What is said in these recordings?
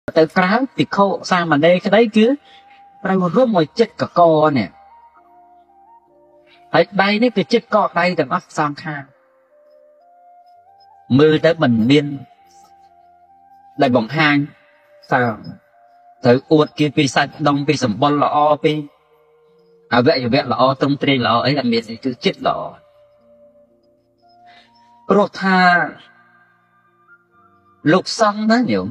từ kráo thì khô sao mà đây cái đấy chứ phải một rốt một chết cả co nè thấy đây đấy cái chết co đây đừng ấp sang kha mưa tới mình biên đại bóng hang sao tới uất kia pi sạch đông pi sầm bol lọ pi à vậy lọ tông tre lọ ấy là miệt gì cứ chết lọ rồi tha lục xăng đó nhiều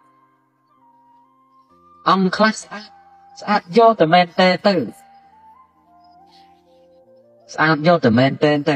ông class sát vô từ men tê từ sát vô từ men tê từ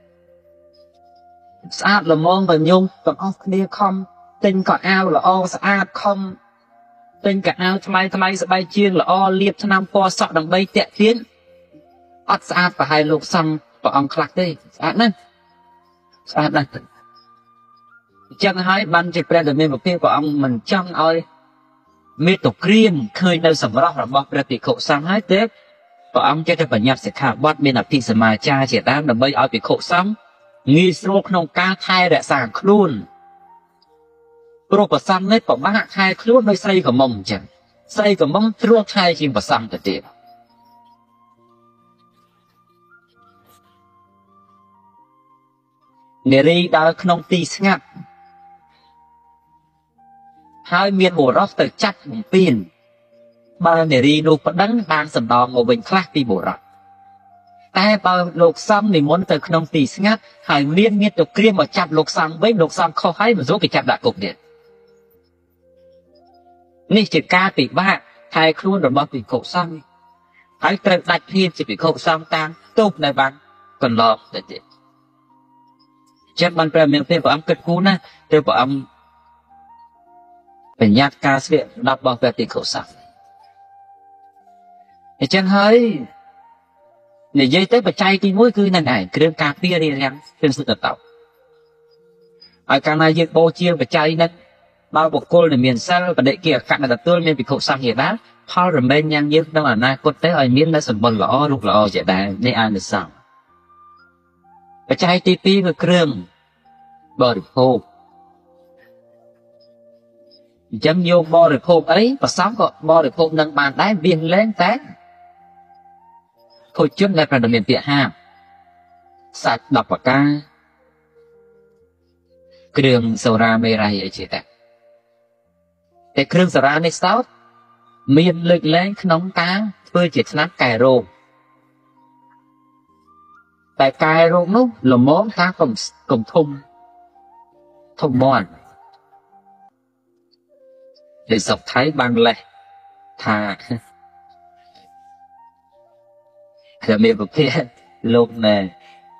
sát là mong và nhung còn ông kia không tinh còn ao là o sát không tinh cả ao thay sẽ bay chiên là o liệp cho nam po sọ đằng bay tẹt tiến ắt sát và hai lục xăng và ông class đây sát nè sát đây chẳng hai ban chỉ phải được mình một tiếng của ông mình chẳng ơi miệt tục riêng khơi nơi sầm róc là bọc ra bị khổ sang hai tết và ông cho bệnh nhập sẽ khả bắt mình là thị sầm mà cha chỉ đang đầm bay ở bị khổ xong nghi sốt nông ca thai đã sàng luôn pro của sang nết của bác hai luôn nơi xây của mông chẳng xây của mông pro thai chim và sang từ tiệm để đi đã không tì ngặt hai miền bộ rót từ chặt một pin bao để đi đục đắng đang sầm đòn một bình khác đi bộ rótแต่បើលោកសំនិមន្តទៅក្នុងទីស្ងាត់ហើយមានមាតុក្រាមមកចាប់លោកសំវិញលោកសំខុសហើយមិនចូលគេចាប់ដាក់គុកទៀតនេះជាការពិបាកថែខ្លួនរបស់ភិក្ខុសំហើយត្រូវដាច់ភាពជាភិក្ខុសំតាមទោសដែលបានកន្លងទៅទៀតចិត្តបានព្រះមានព្រះអង្គគិតគូរណាស់ទៅព្រះអង្គបញ្ញត្តិការស្លៀកដប់របស់ព្រះភិក្ខុសំអញ្ចឹងហើយនិយាយទៅបច្ច័យទី1គឺនឹងឯងគ្រឿងការពាររៀងរាំងគ្រឿងសុទ្ធតោហើយកាលណាយើងបូជាបច្ច័យនេះដល់បុគ្គលដែលមានសិលបដិគិអកណទទួលមានភិក្ខុសង្ឃជាដែរផលរមែងយ៉ាងយើងក្នុងអនាគតទៅឲ្យមាននូវសម្បុរល្អរូបល្អជាដែរនេះអានិសង្ឃបច្ច័យទី2គឺគ្រឿងបរិភោគអញ្ចឹងយកបរិភោគអីប្រសងក៏បរិភោគនឹងបានដែរវាលែងតែខូចជនដែលប្រដមានពាក្យហាមសាច់10ប្រការគ្រឿងសូរ៉ាមេរ៉ៃអីជាតែគ្រឿងសូរ៉ានេះសោតមានលើកលែងក្នុងការធ្វើជាថ្នាំកែរោគតែកែរោគនោះល្មមថាកុំធំមាត់ដែលស្រុកថៃបានលេះថាតែមានប្រភេទលោកណែ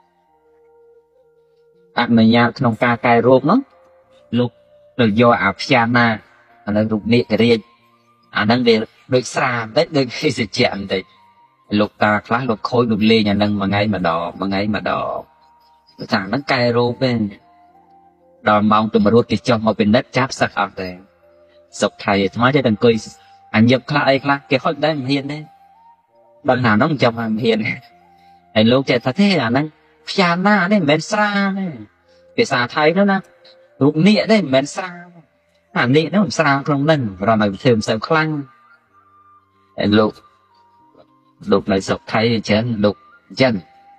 អនុញ្ញាតក្នុងការកែរោគនោះលោកទៅយកអាផ្យាណាអានឹងរូបនាគរាជអានឹងវាដូចស្រាបន្តិចដូចគេសជាបន្តិចលោកតាខ្លះលោកខូចលោកលេងអានឹងមួយថ្ងៃម្ដងថាហ្នឹងកែរោគទេដល់ម៉ោងទៅរត់គេចុះមកពិនិត្យចាប់សឹកអត់ទេសុកថៃអាត្មាចេះតែអង្គុយអញយកខ្លះអីខ្លះគេហុចដែរមិនហ៊ានទេដល់ណានោះចាំមិនហ៊ានហើយលោកចេះថាទេអាហ្នឹងផ្យាណានេះមិនមែនស្រាទេភាសាថៃនោះណារូបនាគទេមិនមែនស្រាអានាគនោះមិនស្រាក្នុងហ្នឹងរំឲ្យធ្វើមិនសូវខ្លាំងហើយលោកនៅស្រុកថៃអញ្ចឹងលោកអញ្ចឹង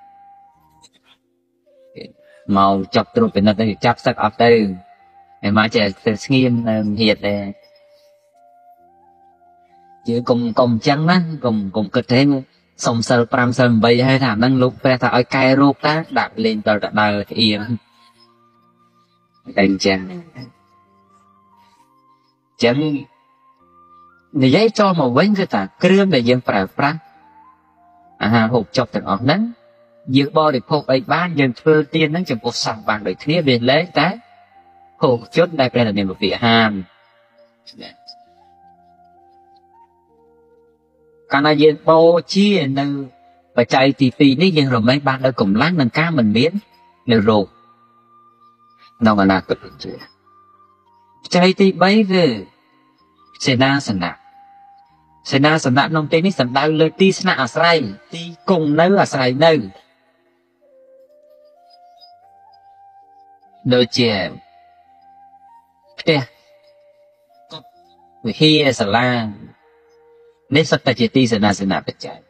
មកចាប់ត្រួតពិនិត្យទៅចាប់សឹកអត់ទៅហើយមកចេះទៅស្ងៀមនៅហ៊ានដែរជឿកុំអញ្ចឹងណាកុំគិតទេសុំសិល5សិល8ហើយថាហ្នឹងលោកព្រះថាឲ្យកែរោគតាដាក់លេងដល់ទៅដើរអៀងតែអញ្ចឹងនិយាយចូលមកវិញគឺថាគ្រឿងដែលយើងប្រើប្រាស់អាហារហូបចុកទាំងអស់ហ្នឹងយើងបរិភោគអីបានយើងធ្វើទានហ្នឹងចំពោះសង្ឃបានដូចគ្នាវាលែងតែហូបជន់ដែលព្រះរាមាវិហារហាមកាលណាយើងបូជានៅបច្ច័យទី2នេះយើងរមែងបាននៅកម្លាំងនឹងការមិនមាននៅរោគក្នុងអនាគតជាបច្ច័យទី3គឺសេនាសនៈក្នុងទីនេះសំដៅលើទីស្នាក់អាស្រ័យទីគង់នៅអាស្រ័យនៅដូចជាផ្ទះកប់វិហារសាលានេះសុទ្ធតែជាទីសេនាសនៈបច្ច័យ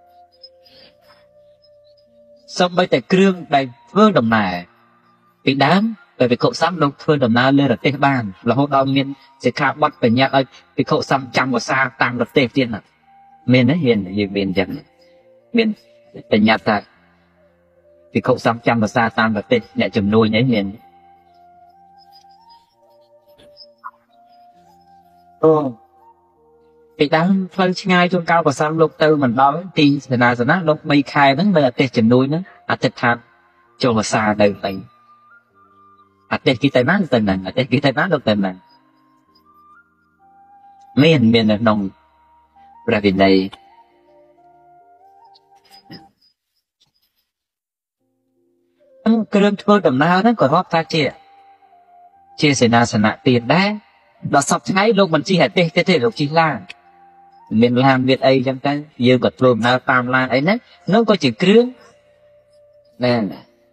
សូម្បីតែគ្រឿងដែលធ្វើដំណើរពីដើមពេលភិក្ខុសង្ឃលោកធ្វើដំណើរលើរទេះបានរហូតដល់មានសិក្ខាបទបញ្ញត្តិឲ្យភិក្ខុសង្ឃចាំវសាតាមរទេះទៀតណាមានទេយើងមានអញ្ចឹងមានបញ្ញត្តិថាភិក្ខុសង្ឃចាំវសាតាមរទេះអ្នកជំនួយនេះមានអូពីដើមផ្លូវឆ្ងាយជួនកាលប្រសំលោកទៅមិនដល់ទីសេនាសនៈលោក3ខែហ្នឹងនៅអទេសជំនួយហ្នឹងអតិថានចូលវសានៅទៅអទេសគេទៅណាទៅហ្នឹងអទេសគេទៅណាលោកទៅហ្នឹងមាននៅក្នុងព្រះវិន័យគ្រឿងធ្វើដំណើរហ្នឹងក៏រាប់ថាជាសេនាសនៈទៀតដែរដល់សពថ្ងៃលោកមិនជិះអទេសទេលោកជិះឡានមានឡានមានអីចឹងទៅយើងក៏ធ្វើដំណើរតាមឡានអីហ្នឹងនោះក៏ជាគ្រឿងណែ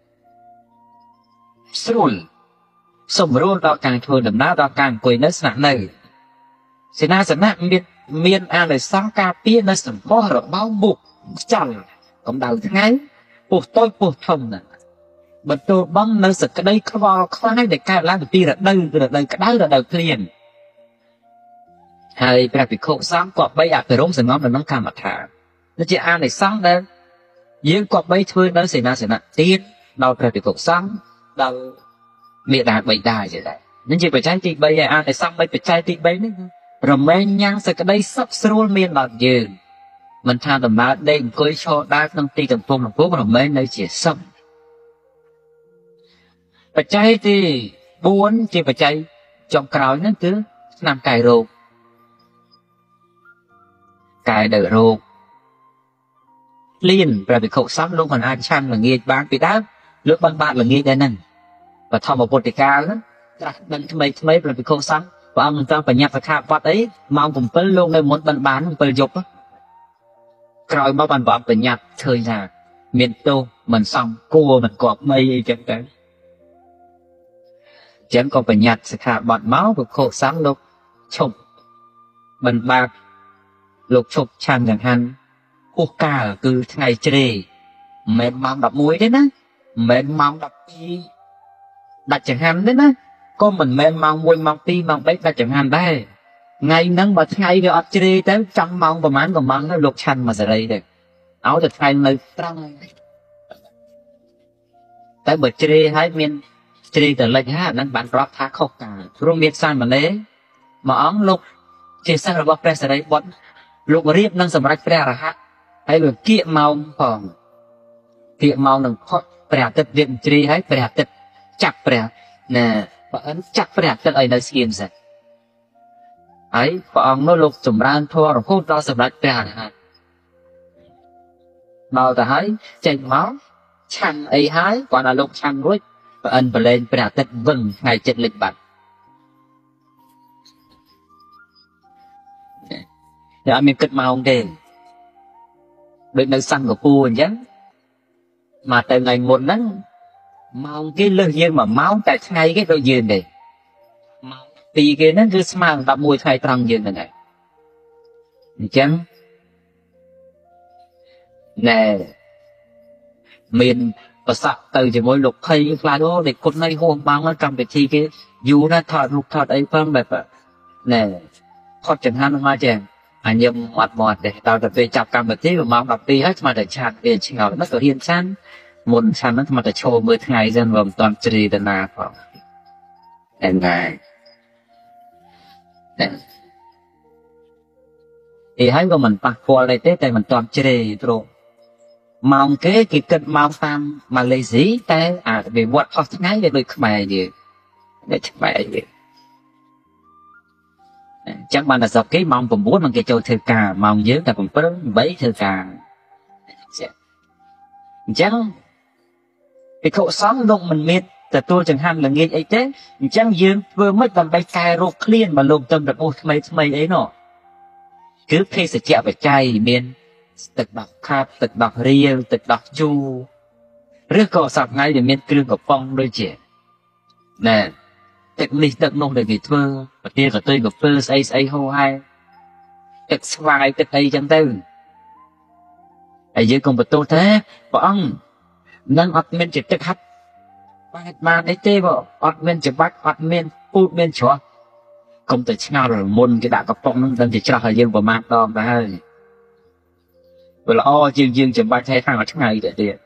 ស្រួលសម្រួលដល់ការធ្វើដំណើរដល់ការអង្គុយនៅស្នាក់នៅសេនាសនៈមានអានិសង្សការពារនៅសម្បស់របស់មុខខ្យល់កម្ដៅថ្ងៃពោះតូចពោះធំណាបន្ទោបងនៅសក្តីខ្វល់ខ្វាយដែលកើតឡើងពីរដូវក្តៅរដូវភ្លៀងហើយព្រះភិក្ខុសង្ឃក៏បីអភិរមសង្ងំនៅក្នុងកម្មដ្ឋាននេះជាអានិសង្សដែលយើងក៏បីធ្វើនៅសេនាសនៈទៀតដល់ព្រះភិក្ខុសង្ឃដល់មេដាបិតាជាដែរនេះជាបច្ច័យទី3ហើយអានិសង្ស3បច្ច័យទី3នេះរមែងញ៉ាំងសក្តីសុខស្រួលមានដល់យើងមិនថាដំណើរដេកអង្គុយឈរដើរក្នុងទីទំពងរមែងនៅជាសុខបច្ច័យទី4ជាបច្ច័យចុងក្រោយហ្នឹងគឺឆ្នាំកាយរោគកាយដឺរោគលៀនព្រះភិក្ខុសង្ឃលោកមិនអាចឆាន់ល្ងាចបានពីដើមលោកបានបាត់ល្ងាចដែរហ្នឹងបឋមពុទ្ធិកាលហ្នឹងត្រាស់ដឹងថ្មីព្រះភិក្ខុសង្ឃព្រះអង្គមិនត្រង់បញ្ញត្តិសិក្ខាបទអីម៉ោង7លោកនៅមុនបាន7យប់ក្រោយមកបានព្រះអង្គបញ្ញត្តិឃើញថាមានទោសមិនសមគួរមិនគប្បីអីចឹងទៅចឹងក៏បញ្ញត្តិសិក្ខាបទមកភិក្ខុសង្ឃលោកឈប់មិនបាបលោកឈប់ឆាន់ចង្ហាន់ពុះកាលគឺថ្ងៃជ្រេមិនមែនម៉ោង11ទេណាមិនមែនម៉ោង12ដាច់ចង្ហាន់ទេណាក៏មិនមែនម៉ោង1ម៉ោង2ម៉ោង3ដាច់ចង្ហាន់ដែរថ្ងៃហ្នឹងបើថ្ងៃវាអត់ជ្រេទៅចង់ម៉ោងប្រហែលក៏ម៉ោងទៅលោកឆាន់មួយសេរីទៅឲ្យតែថ្ងៃនៅត្រង់តែបើជ្រេហើយមានជ្រេទៅលិចហើយអាហ្នឹងបានប្រាប់ថាខុសកាលព្រោះមានសាមណេរមួយអង្គលោកជាសិស្សរបស់ព្រះសារីបុត្រលោករៀបនឹងសម្រាប់ព្រះអរហន្តហើយលោកគៀកម៉ោងផងគៀកម៉ោងនឹងផុតព្រះអាទិត្យរៀបជ្រេហើយព្រះអាទិត្យចាប់ព្រះណាបើអិនចាប់ព្រះអាទិត្យឲ្យនៅស្ងៀមសិនហើយព្រះអង្គនោះលោកចម្រើនធម៌រហូតដល់សម្រាប់ព្រះអរហន្តដល់ទៅហើយចេញមកឆាន់អីហើយគាត់ថាលោកឆាន់រួចបើអិនប្រឡែងព្រះអាទិត្យវឹងថ្ងៃចិត្តលិចបាត់តែអត់មានគិតម៉ោងទេដូចនៅសិង្ហបុរីអញ្ចឹងមកទៅថ្ងៃមុនហ្នឹងម៉ោងគេលើសយើង1ម៉ោងតែថ្ងៃគេដូចយើងទេម៉ោងពីគេហ្នឹងគឺស្មើ11ថ្ងៃត្រង់យើងហ្នឹងហើយអញ្ចឹងណែមានប្រស័កទៅជាមួយលោកភ័យខ្លាចអូដេកគុណនៅហួសម៉ោងកម្មវិធីគេយូរណាស់ថតរូបថតអីផងបែបណែផុតចង្ហាន់មកចេះអញញឹមអត់មកទេដល់ទៅពេលចាប់កម្មវិធីម៉ោង12ហើយស្មានតែឆាតវាឆ្ងល់នោះក៏រៀនឆាន់មុនឆាន់ហ្នឹងស្មានតែឈរមើលថ្ងៃសិនមិនតាន់ជ្រីតាណាផងតែថ្ងៃអីហើយក៏មិនប៉ះពាល់ដែរទេតែមិនតាន់ជ្រីព្រោះម៉ោងគេគិតម៉ោងតាមម៉ាឡេស៊ីតែអាវិវត្តផុសថ្ងៃវាដូចខ្មែរយើងដូចខ្មែរយើងចឹងបានតែស្រុកគេម៉ោង9មកគេចូលធ្វើការម៉ោងយើងតែ7 8ធ្វើការអញ្ចឹងភិក្ខុសង្ឃលោកមិនមានទទួលចង្ហាន់ល្ងាចអីទេអញ្ចឹងយើងធ្វើមិនដើម្បីកែរោគឃ្លានមកលោកទៅរបួសថ្មីអីនោះគឺភេសជ្ជៈបច្ច័យមានទឹកដោះខាប់ទឹកដោះរាវទឹកដោះជូរឬក៏សប្តាហ៍ថ្ងៃដែលមានគ្រឿងកំប៉ុងដូចជាណែទឹកនេះទឹកនោះដែលគេធ្វើប្រទាលក៏ទៅក៏ធ្វើស្អីស្អីហូរហើយទឹកស្វាយទឹកអីចឹងទៅហើយយើងកុំបន្ទោសថាព្រះអង្គនឹងអត់មានជាទឹកហាត់បែបបានអីទេបើអត់មានច្បាច់អត់មានពូតមានច្រោះកុំទៅឆ្ងល់រមុនគេដាក់កំប៉ុងនឹងដឹងជាច្រោះឲ្យយើងប្រមាថដងទៅហើយវាល្អជាងយើងច្បាច់ឲ្យខាងឲ្យឆ្ងាយទៅទៀត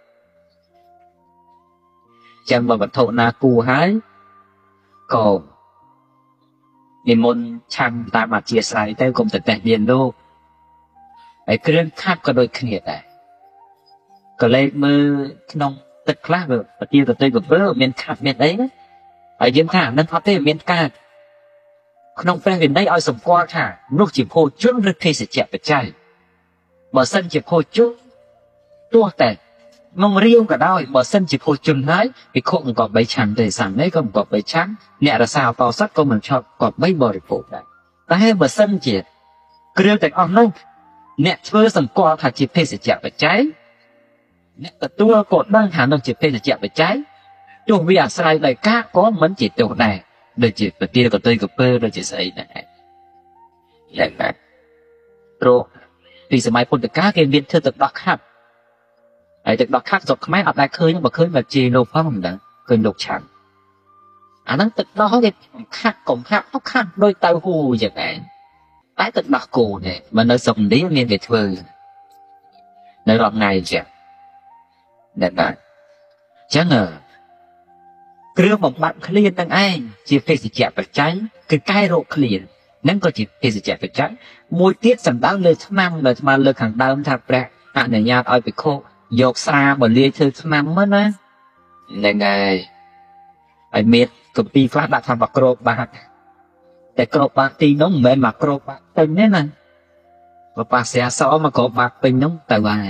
ចាំបើវត្ថុណាគូហើយក៏និមន្តឆាន់តាមអធិស្ឋានទៅកុំទៅតេះមានលោកហើយគ្រឿងខាត់ក៏ដូចគ្នាដែរក៏លេខមើលក្នុងទឹកខ្លះប្រទាលទៅក៏ព្រឺមានខាត់មានអីណាហើយយើងថានឹងអត់ទេមានកើតក្នុងព្រះវិន័យឲ្យសម្គាល់ថានោះជាភោជនឬភេសជ្ជៈបច្ច័យបើសិនជាភោជនទោះតែងរៀវក៏ដោយបើសិនជាភោជនហើយភិក្ខុមិនក៏បីឆាន់ទេសាមណេរក៏មិនក៏បីឆាន់អ្នករសាអបោសតក៏មិនឈប់ក៏បីបរិភោគដែរតែបើសិនជាគ្រឿងទាំងអស់នោះអ្នកធ្វើសម្គាល់ថាជាភេសជ្ជៈបច្ច័យអ្នកទទួលក៏ដឹងថានោះជាភេសជ្ជៈបច្ច័យទោះវាអាស្រ័យដោយការក៏មិនជាទោសដែរដូចជាប្រទាលក៏ទៅក៏ពើដូចជាស្អីដែរយ៉ាងណាព្រោះពីសម័យពុទ្ធកាលគេមានធ្វើទឹកដោះខាត់ហើយទឹកដោះខាត់ស្រុកខ្មែរអត់ដែលឃើញបើឃើញមកជាលោកផងមិនដឹងឃើញលោកឆាន់អាហ្នឹងទឹកដោះគេខាត់កុំខាត់អត់ខាត់ដូចទៅហូរយ៉ាងដែរតែទឹកដោះគោនេះមិននៅស្រុកឥណ្ឌាមានគេធ្វើនៅរកថ្ងៃចឹងដែរបាទចឹងគ្រឿងបំបត្តិឃ្លាននឹងឯងជាភេសជ្ជៈបច្ច័យគឺកែរោគឃ្លានហ្នឹងក៏ជាភេសជ្ជៈបច្ច័យមួយទៀតសំដៅលើឆ្នាំដែលស្មើលើខាងដើមថាព្រះអនុញ្ញាតឲ្យភិក្ខុយកស្រាមកលាយធ្វើឆ្នាំហ្នឹងណាហ្នឹងហើយមានកម្ពីខ្លះដាក់ថាមកក្របបាតតែក្របបាតទីនោះមិនមែនមកក្របបាតពេញទេណាបើប៉ាស្រាសមកក្របបាតពេញនោះទៅហើយ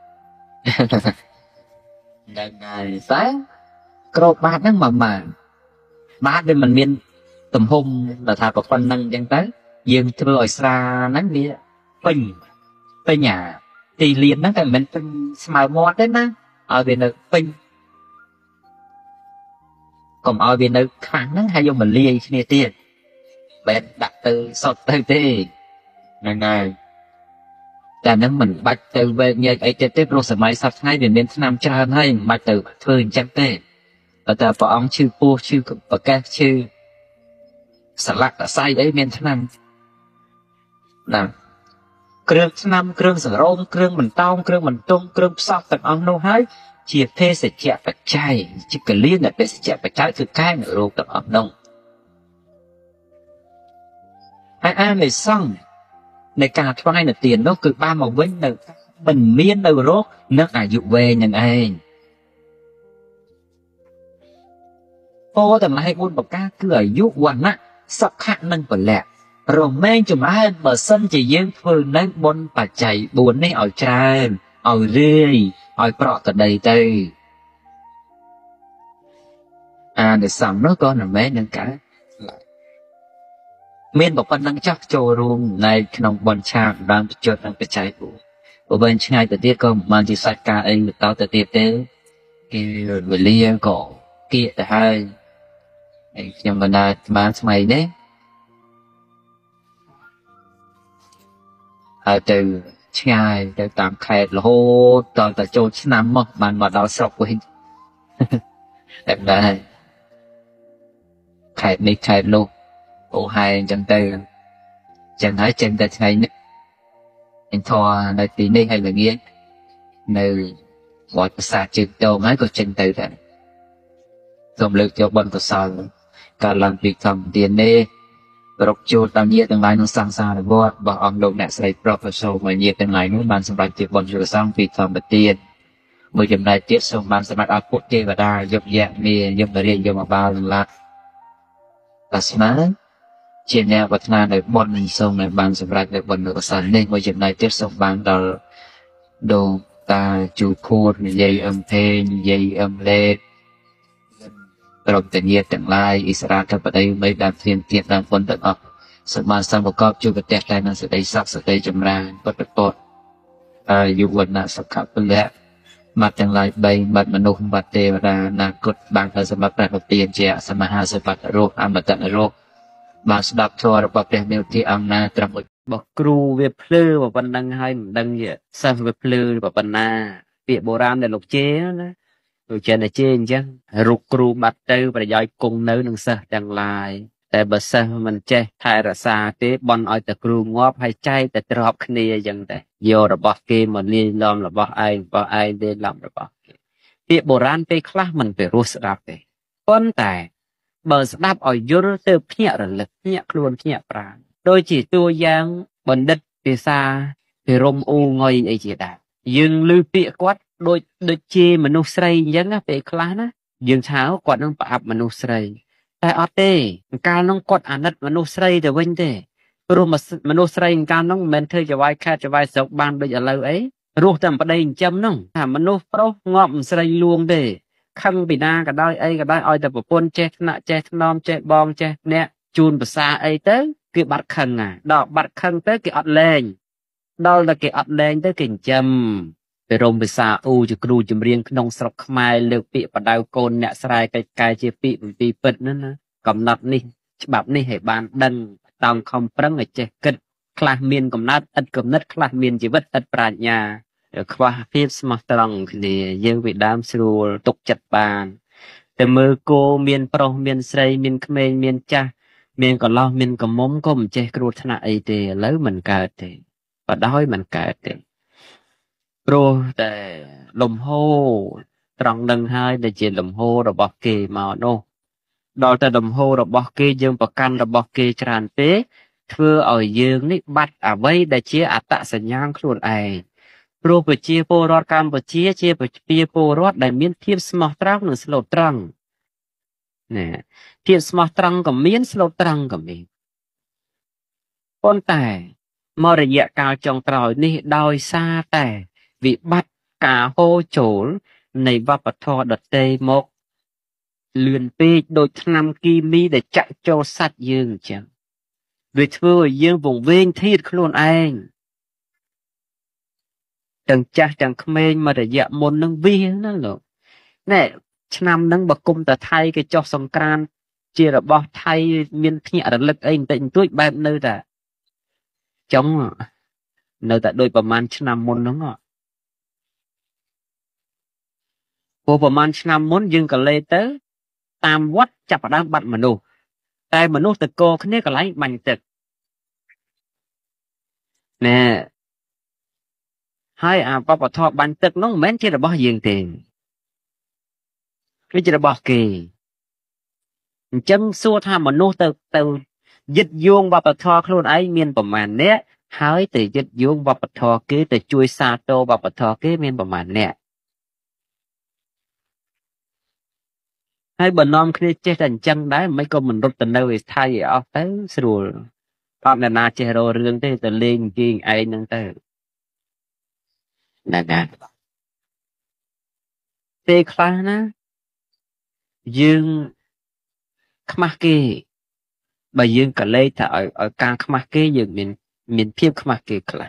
ហ្នឹងហើយតែក្របបាតហ្នឹងមកបាតវាមិនមានទំហំដែលថាប៉ុណ្្នឹងអញ្ចឹងទៅយើងធ្វើឲ្យស្រាហ្នឹងវាពេញអាទីលានហ្នឹងតែមិនមែនពេញស្មៅមាត់ទេណាឲ្យវានៅពេញកុំឲ្យវានៅខាងហ្នឹងហើយយកមកលាយគ្នាទៀតបែបដាក់ទៅសុតទៅទេហ្នឹងហើយតែហ្នឹងមិនបាច់ទៅវែកញែកអីទៀតទេព្រោះសម័យសប្តាហ៍ថ្ងៃវាមានឆ្នាំច្រើនហើយមិនបាច់ទៅធ្វើអញ្ចឹងទេតែព្រះអង្គឈឺពោះឈឺប្រកាសឈឺសន្លាក់តសៃអីមានឆ្នាំណាគ្រឿងឆ្នាំគ្រឿងសង្រោមគ្រឿងបន្តោងគ្រឿងបន្ទង់គ្រឿងផ្សំទាំងអស់នោះហើយជាភេសជ្ជៈបច្ច័យជាកលៀននៃភេសជ្ជៈបច្ច័យគឺកែរោគទាំងអស់នោះហើយអានិសង្ឃនៃការថ្វាយនៅទាននោះគឺបានមកវិញនៅមិនមាននៅរោគនិងអាយុវែងនឹងឯងពោតែមហេមុនបកាគឺអាយុវណ្ណៈសុខៈនិងពលៈរមែងចំអើនបើសិនជាយើងធ្វើនៅបុណ្យបច្ច័យ4នេះឲ្យច្រើនឲ្យរឿយឲ្យប្រកក្តីទៅអានិសង្ឃនោះក៏មិនមែននឹងកើតមានប៉ុណ្្នឹងចាស់ចូលរួមនៅក្នុងបុណ្យឆាបដើមប្រជុតនិងបច្ច័យ4បើវិញឆ្ងាយទៅទៀតក៏មិនបានជាសាច់ការអីបន្តទៅទៀតទេគេវេលាក៏គៀកទៅហើយខ្ញុំបណ្ដាបានថ្មីនេះហើយទៅឆ្ងាយទៅតាមខេត្តរហូតតទៅចូលឆ្នាំមកបានមកដល់ស្រុកវិញតែដែរខេត្តនេះខេត្តនោះអូហែអញ្ចឹងទៅចឹងហើយចេញតែថ្ងៃនេះអញធေါ်នៅទីនេះហើយល្ងាចនៅវត្តប្រាសាទជើងតោងហើយក៏ចេញទៅដែរសូមលើកយកបុណ្យកុសលកើតឡើងពីធម្មទាននេះប្រកជួលតាមញាតិទាំងឡាយក្នុងសង្សារវត្តរបស់អង្គលោកអ្នកស្រីប្រុសប្រសូមឲ្យញាតិទាំងឡាយនោះបានសម្រេចជាបុណ្យកុសលពីធម្មទានមួយចំណែកទៀតសូមបានសម្រេចឲ្យពុទ្ធទេវតាយកយៈមាយករាជយកមកបាលនឹងឡាតាស្មាជាអ្នកប្រាថ្នានៅបុណ្យនេះសូមឲ្យបានសម្រេចនៅបុណ្យកុសលនេះមួយចំណែកទៀតសូមបានដល់ដូនតាជូខួតនិយាយអឹមភេងនិយាយអឹមលេតក្រុមតញាតទាំងឡាយអិសរាធិបតីបីដើមធៀនទៀតដើមពុនទាំងអស់សូមបានសង្កបជួបប្រទេសតែនឹងសេចក្តីសុខសេចក្តីចម្រើនពុទ្ធពរអាយុវណ្ណៈសុខៈពលៈ mặt chẳng lại bay mặt mà nục mặt tê và na cột bằng ở sân mặt bạc tiền trẻ sân mà hà sân mặt rô am mặt tận rô bằng đạp cho được bạc đẹp miêu thị am na trầm một bọc cừu về plư và phần đăng hay đăng vậy sao về plư và phần na việc bồ ram để lục chế đó lục chế này chế chứ rục cừu mặt tê và dọi cùng nữ nâng sơ chẳng lạiแต่បើសិស្សមិនចេះថែរក្សាទេបន់ឲ្យតែគ្រូងាប់ហើយចែកតែទ្របគ្នាអញ្ចឹងតែយករបស់គេមកលាយឡំរបស់ឯងលាយឡំរបស់គេពាក្យបុរាណពេលខ្លះមិនពិរោះស្ដាប់ទេប៉ុន្តែបើស្ដាប់ឲ្យយល់ទៅភ្ញាក់រលឹកភ្ញាក់ខ្លួនភ្ញាក់ប្រាណដូចជាតួយ៉ាងបណ្ឌិតភាសាភិរមអ៊ូងុយអីជាដើមយើងឮពាក្យគាត់ដូចជាមនុស្សស្រីអញ្ចឹងណាពេលខ្លះណាយើងថាគាត់នឹងប្រអាប់មនុស្សស្រីតែអត់ទេកាលនោះគាត់អាណិតមនុស្សស្រីទៅវិញទេព្រោះមនុស្សស្រីកាលនោះមិនមែនធ្វើចវាយខេតចវាយស្រុកបានដូចឥឡូវអីរស់តែប្តីចិញ្ចឹមនោះថាមនុស្សប្រុសងាប់ស្រីលួងទេខឹងពីណាក៏ដោយអីក៏ដោយឲ្យតែប្រពន្ធចេះថ្នាក់ចេះថ្នមចេះបងចេះអ្នកជូនភាសាអីទៅគេបាត់ខឹងដល់បាត់ខឹងទៅគេអត់លែងដល់តែគេអត់លែងទៅគេចិញ្ចឹមពីរមភាសាអ៊ូជាគ្រូចម្រៀងក្នុងស្រុកខ្មែរលើកពាក្យបដៅកូនអ្នកស្រែកិច្ចកាយជាពាក្យបំពីពិតហ្នឹងណាកំណត់នេះច្បាប់នេះឲ្យបានដឹងតោងខំប្រឹងឲ្យចេះគិតខ្លះមានកំណត់ឥតគំនិតខ្លះមានជីវិតឥតប្រាជ្ញាខ្វះភាពស្មោះត្រង់គ្នាយើងពីដើមស្រួលទុកចិត្តបានតែមើលគោមានប្រុសមានស្រីមានក្មេងមានចាស់មានកន្លោះមានកំមុំក៏មិនចេះគ្រោះថ្នាក់អីទេឥឡូវមិនកើតទេបដោយមិនកើតទេព្រោះតែលំហូរត្រង់នឹងហើយដែលជាលំហូររបស់គេមកនោះដល់តែលំហូររបស់គេយើងប្រកាន់របស់គេច្រើនពេកធ្វើឲ្យយើងនេះបាត់អ្វីដែលជាអត្តសញ្ញាណខ្លួនឯងព្រោះប្រជាពលរដ្ឋកម្ពុជាជាប្រជាពលរដ្ឋដែលមានភាពស្មោះត្រង់និងស្លូតត្រង់ណាភាពស្មោះត្រង់ក៏មានស្លូតត្រង់ក៏មានប៉ុន្តែមករយៈកាលចុងក្រោយនេះដោយសារតែវិបត្តិការហូរចូលនៃវប្បធម៌ដទៃមកលឿនពេកដូចថ្នាំគីមីដែលចាក់ចូលសាច់យើងអញ្ចឹងវាធ្វើឲ្យយើងវង្វេងធាតខ្លួនឯងទាំងចាស់ទាំងក្មេងមករយៈមុននឹងវាណាលោកណែឆ្នាំហ្នឹងបើគុំតថៃគេចុះសង្ក្រានต์ជារបស់ថៃមានភ្ញាក់រលឹកអីបន្តិចបន្តួចបែបនៅតែចុងនៅតែដូចប្រហែលឆ្នាំមុនហ្នឹងព្រោះប្រហែលឆ្នាំមុនយើងក៏លេទៅតាមវត្តចាប់ផ្ដើមបាត់មនុស្សតែមនុស្សតកគ្នាកន្លែងបាញ់ទឹកណែហើយអាវប្បធម៌បាញ់ទឹកនោះមិនមែនជារបស់យើងទេវាជារបស់គេអញ្ចឹងសួរថាមនុស្សទៅយឹតយោងវប្បធម៌ខ្លួនឯងមានប្រមាណអ្នកហើយទៅយឹតយោងវប្បធម៌គេទៅជួយសាទរវប្បធម៌គេមានប្រមាណអ្នកហើយបើនាំគ្នាចេះតែអញ្ចឹងដែរមិនក៏មិនរត់ទៅនៅឯថៃឲ្យអស់ទៅស្រួលអត់អ្នកណាចេះរករឿងទេទៅលេងគេឯងហ្នឹងទៅណាពេលខ្លះណាយើងខ្មាស់គេបើយើងក៏លេខថាឲ្យការខ្មាស់គេយើងមានភាពខ្មាស់គេខ្លះ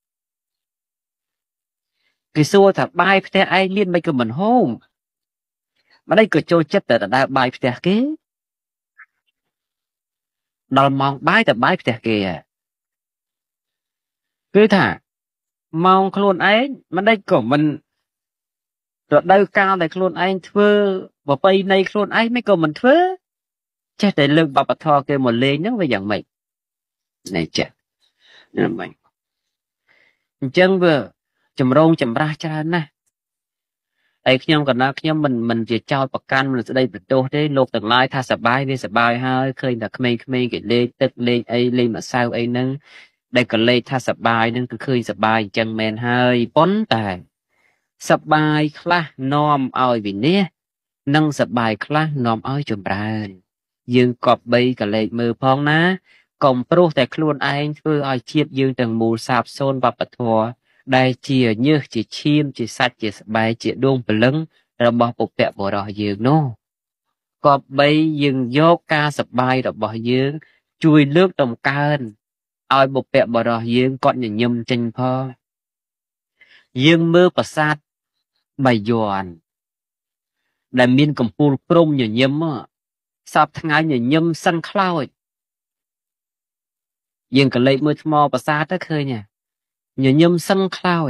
គេសួរថាបាយផ្ទះឯងលៀនមិនក៏មិនហូបម្ដេចក៏ចូលចិត្តតែដើរបាយផ្ទះគេដល់ម៉ោងបាយតែបាយផ្ទះគេគឺថាម៉ោងខ្លួនឯងម្ដេចក៏មិនរដូវកាលដែលខ្លួនឯងធ្វើប្រពៃណីខ្លួនឯងមិនក៏មិនធ្វើចេះតែលើកវប្បធម៌គេមកលេងហ្នឹងវាយ៉ាងម៉េចណែចេះយ៉ាងម៉េចអញ្ចឹងវាចម្រងចម្រាស់ច្រើនណាស់ហើយខ្ញុំកណ្ដាលខ្ញុំមិនជាចោតប្រកាន់មិនស្ដីបន្ទោសទេលោកទាំងឡាយថាសបាយវាសបាយហើយឃើញតែក្មេងៗគេលេងទឹកលេងអីលេងម្សៅអីហ្នឹងដែលក៏លេងថាសបាយហ្នឹងគឺឃើញសបាយអញ្ចឹងមែនហើយប៉ុន្តែសបាយខ្លះនាំឲ្យវិនាសនិងសបាយខ្លះនាំឲ្យចម្រើនយើងគប្បីក៏លេខមើលផងណាកុំព្រោះតែខ្លួនឯងធ្វើឲ្យជាតិយើងទាំងមូលសាបសូន្យវប្បធម៌ដែលជាញើសជាឈាមជាសាច់ជាស្បែកជាដួងព្រលឹងរបស់ពុព្វបុរសយើងនោះគប្បីយើងយកការសប្បាយរបស់យើងជួយលើកតម្កើងឲ្យពុព្វបុរសយើងគាត់ញញឹមចេញផងយើងមើលប្រាសាទ bài giòn để miên cầm pul prom nhờ nhâm á sắp ngày nhờ nhâm săn cloud dương cả lấy mưa mò và xa tới khơi nha nhờ nhâm săn cloud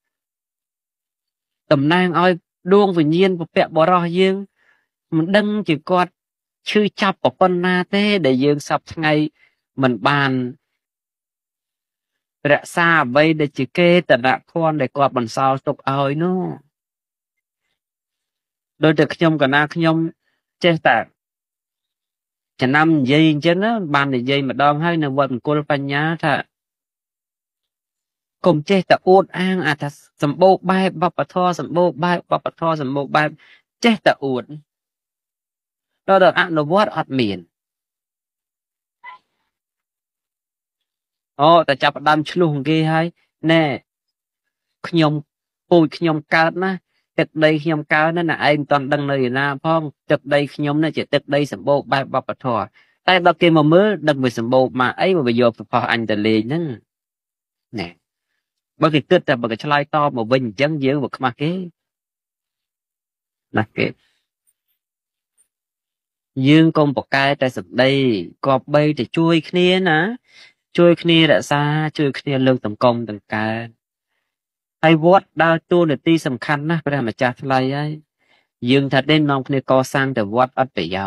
tầm nang oi đuông vì nhiên và bẹ bỏ ra dương mình đăng chỉ có chư chập ở phân na thế để dương sắp ngày mình bàn rạ xa vây để chỉ kê tận đạ con để quạt bằng sao tục ơi nó đôi từ nhom cả na nhom chết tạc chả năm giây chứ nó bàn để giây mà đong hay là vận cô pan nhá thà cùng chết tạc ôn an à thà sầm bộ bài bắp thọ sầm bộ bài bắp thọ sầm bộ bài chết tạc ôn đó là ăn nó vót ọt miềnแต่จับดำชลุงเกให้แน่ขยมปูขยมกาดนะตึกใดขยมกาดนั่นน่ะไอ้ตอนดังเลยนะพ่อตึกใดขยมนั่นจะตึกใดสมบูรณ์แบบปะทอแต่ดอกเกมมาเมื่อดังไปสมบูรณ์มาไอ้มาไปโยนพออันแต่เลยนั่นแน่บางทีตึกแต่บางทีชลายต่อมาวิ่งจังเยอะบอกมาเก้นะเก้ยืงกงปกกายแต่สับได้กอบใบแต่ช่วยเคลียนะช่วยเคลียร์ซาช่วยเคลียร์เรื่องต่างกองต่างการไอ้วัดดาวตัวเนี่ยตีสำคัญนะพระธรรมจักรไรไอ้ยืงถัดเด่นน้องเคลียร์ก่อสร้างแต่วัดอัดไปยาว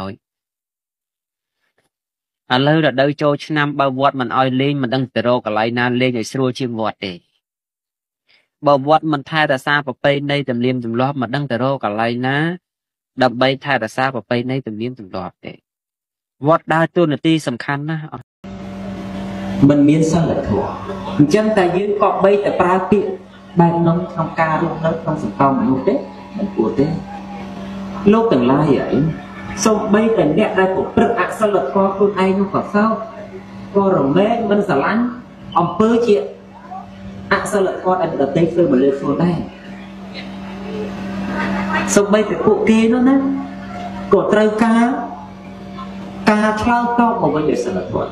เลยเราเดินโจชนำบาวัดมันอ้อยเล่นมันตั้งแต่โรกับไรนานเล่นไอ้สโลชิมวัดเองบาวัดมันทายแต่ซาปะไปในตำเลียมตำรอบมันตั้งแต่โรกับไรนะดับใบทายแต่ซาปะไปในตำเลียมตำรอบเองวัดดาวตัวเนี่ยตีสำคัญนะมันมีสลัดถั่วจังแต่ยืนเกาะใบแต่ปลาเปียใบน้องทำการูน้องทำสังคมมันเด็กมันปวดเด็กโลกต่างลายอย่างส่งใบแต่เนี่ยได้ปวดปรึกอักสลัดคอคนไอ้น้องขอเข้าก็รำแม่มันสลันอมเปื้อเจี๊ยอักสลัดคออันเดิมเตยเฟื่องมันเลยฟูได้ส่งใบแต่ปวดเกย์นั่นนะกดเตยกาเช่าก็บอกว่าอย่าสลัดถั่ว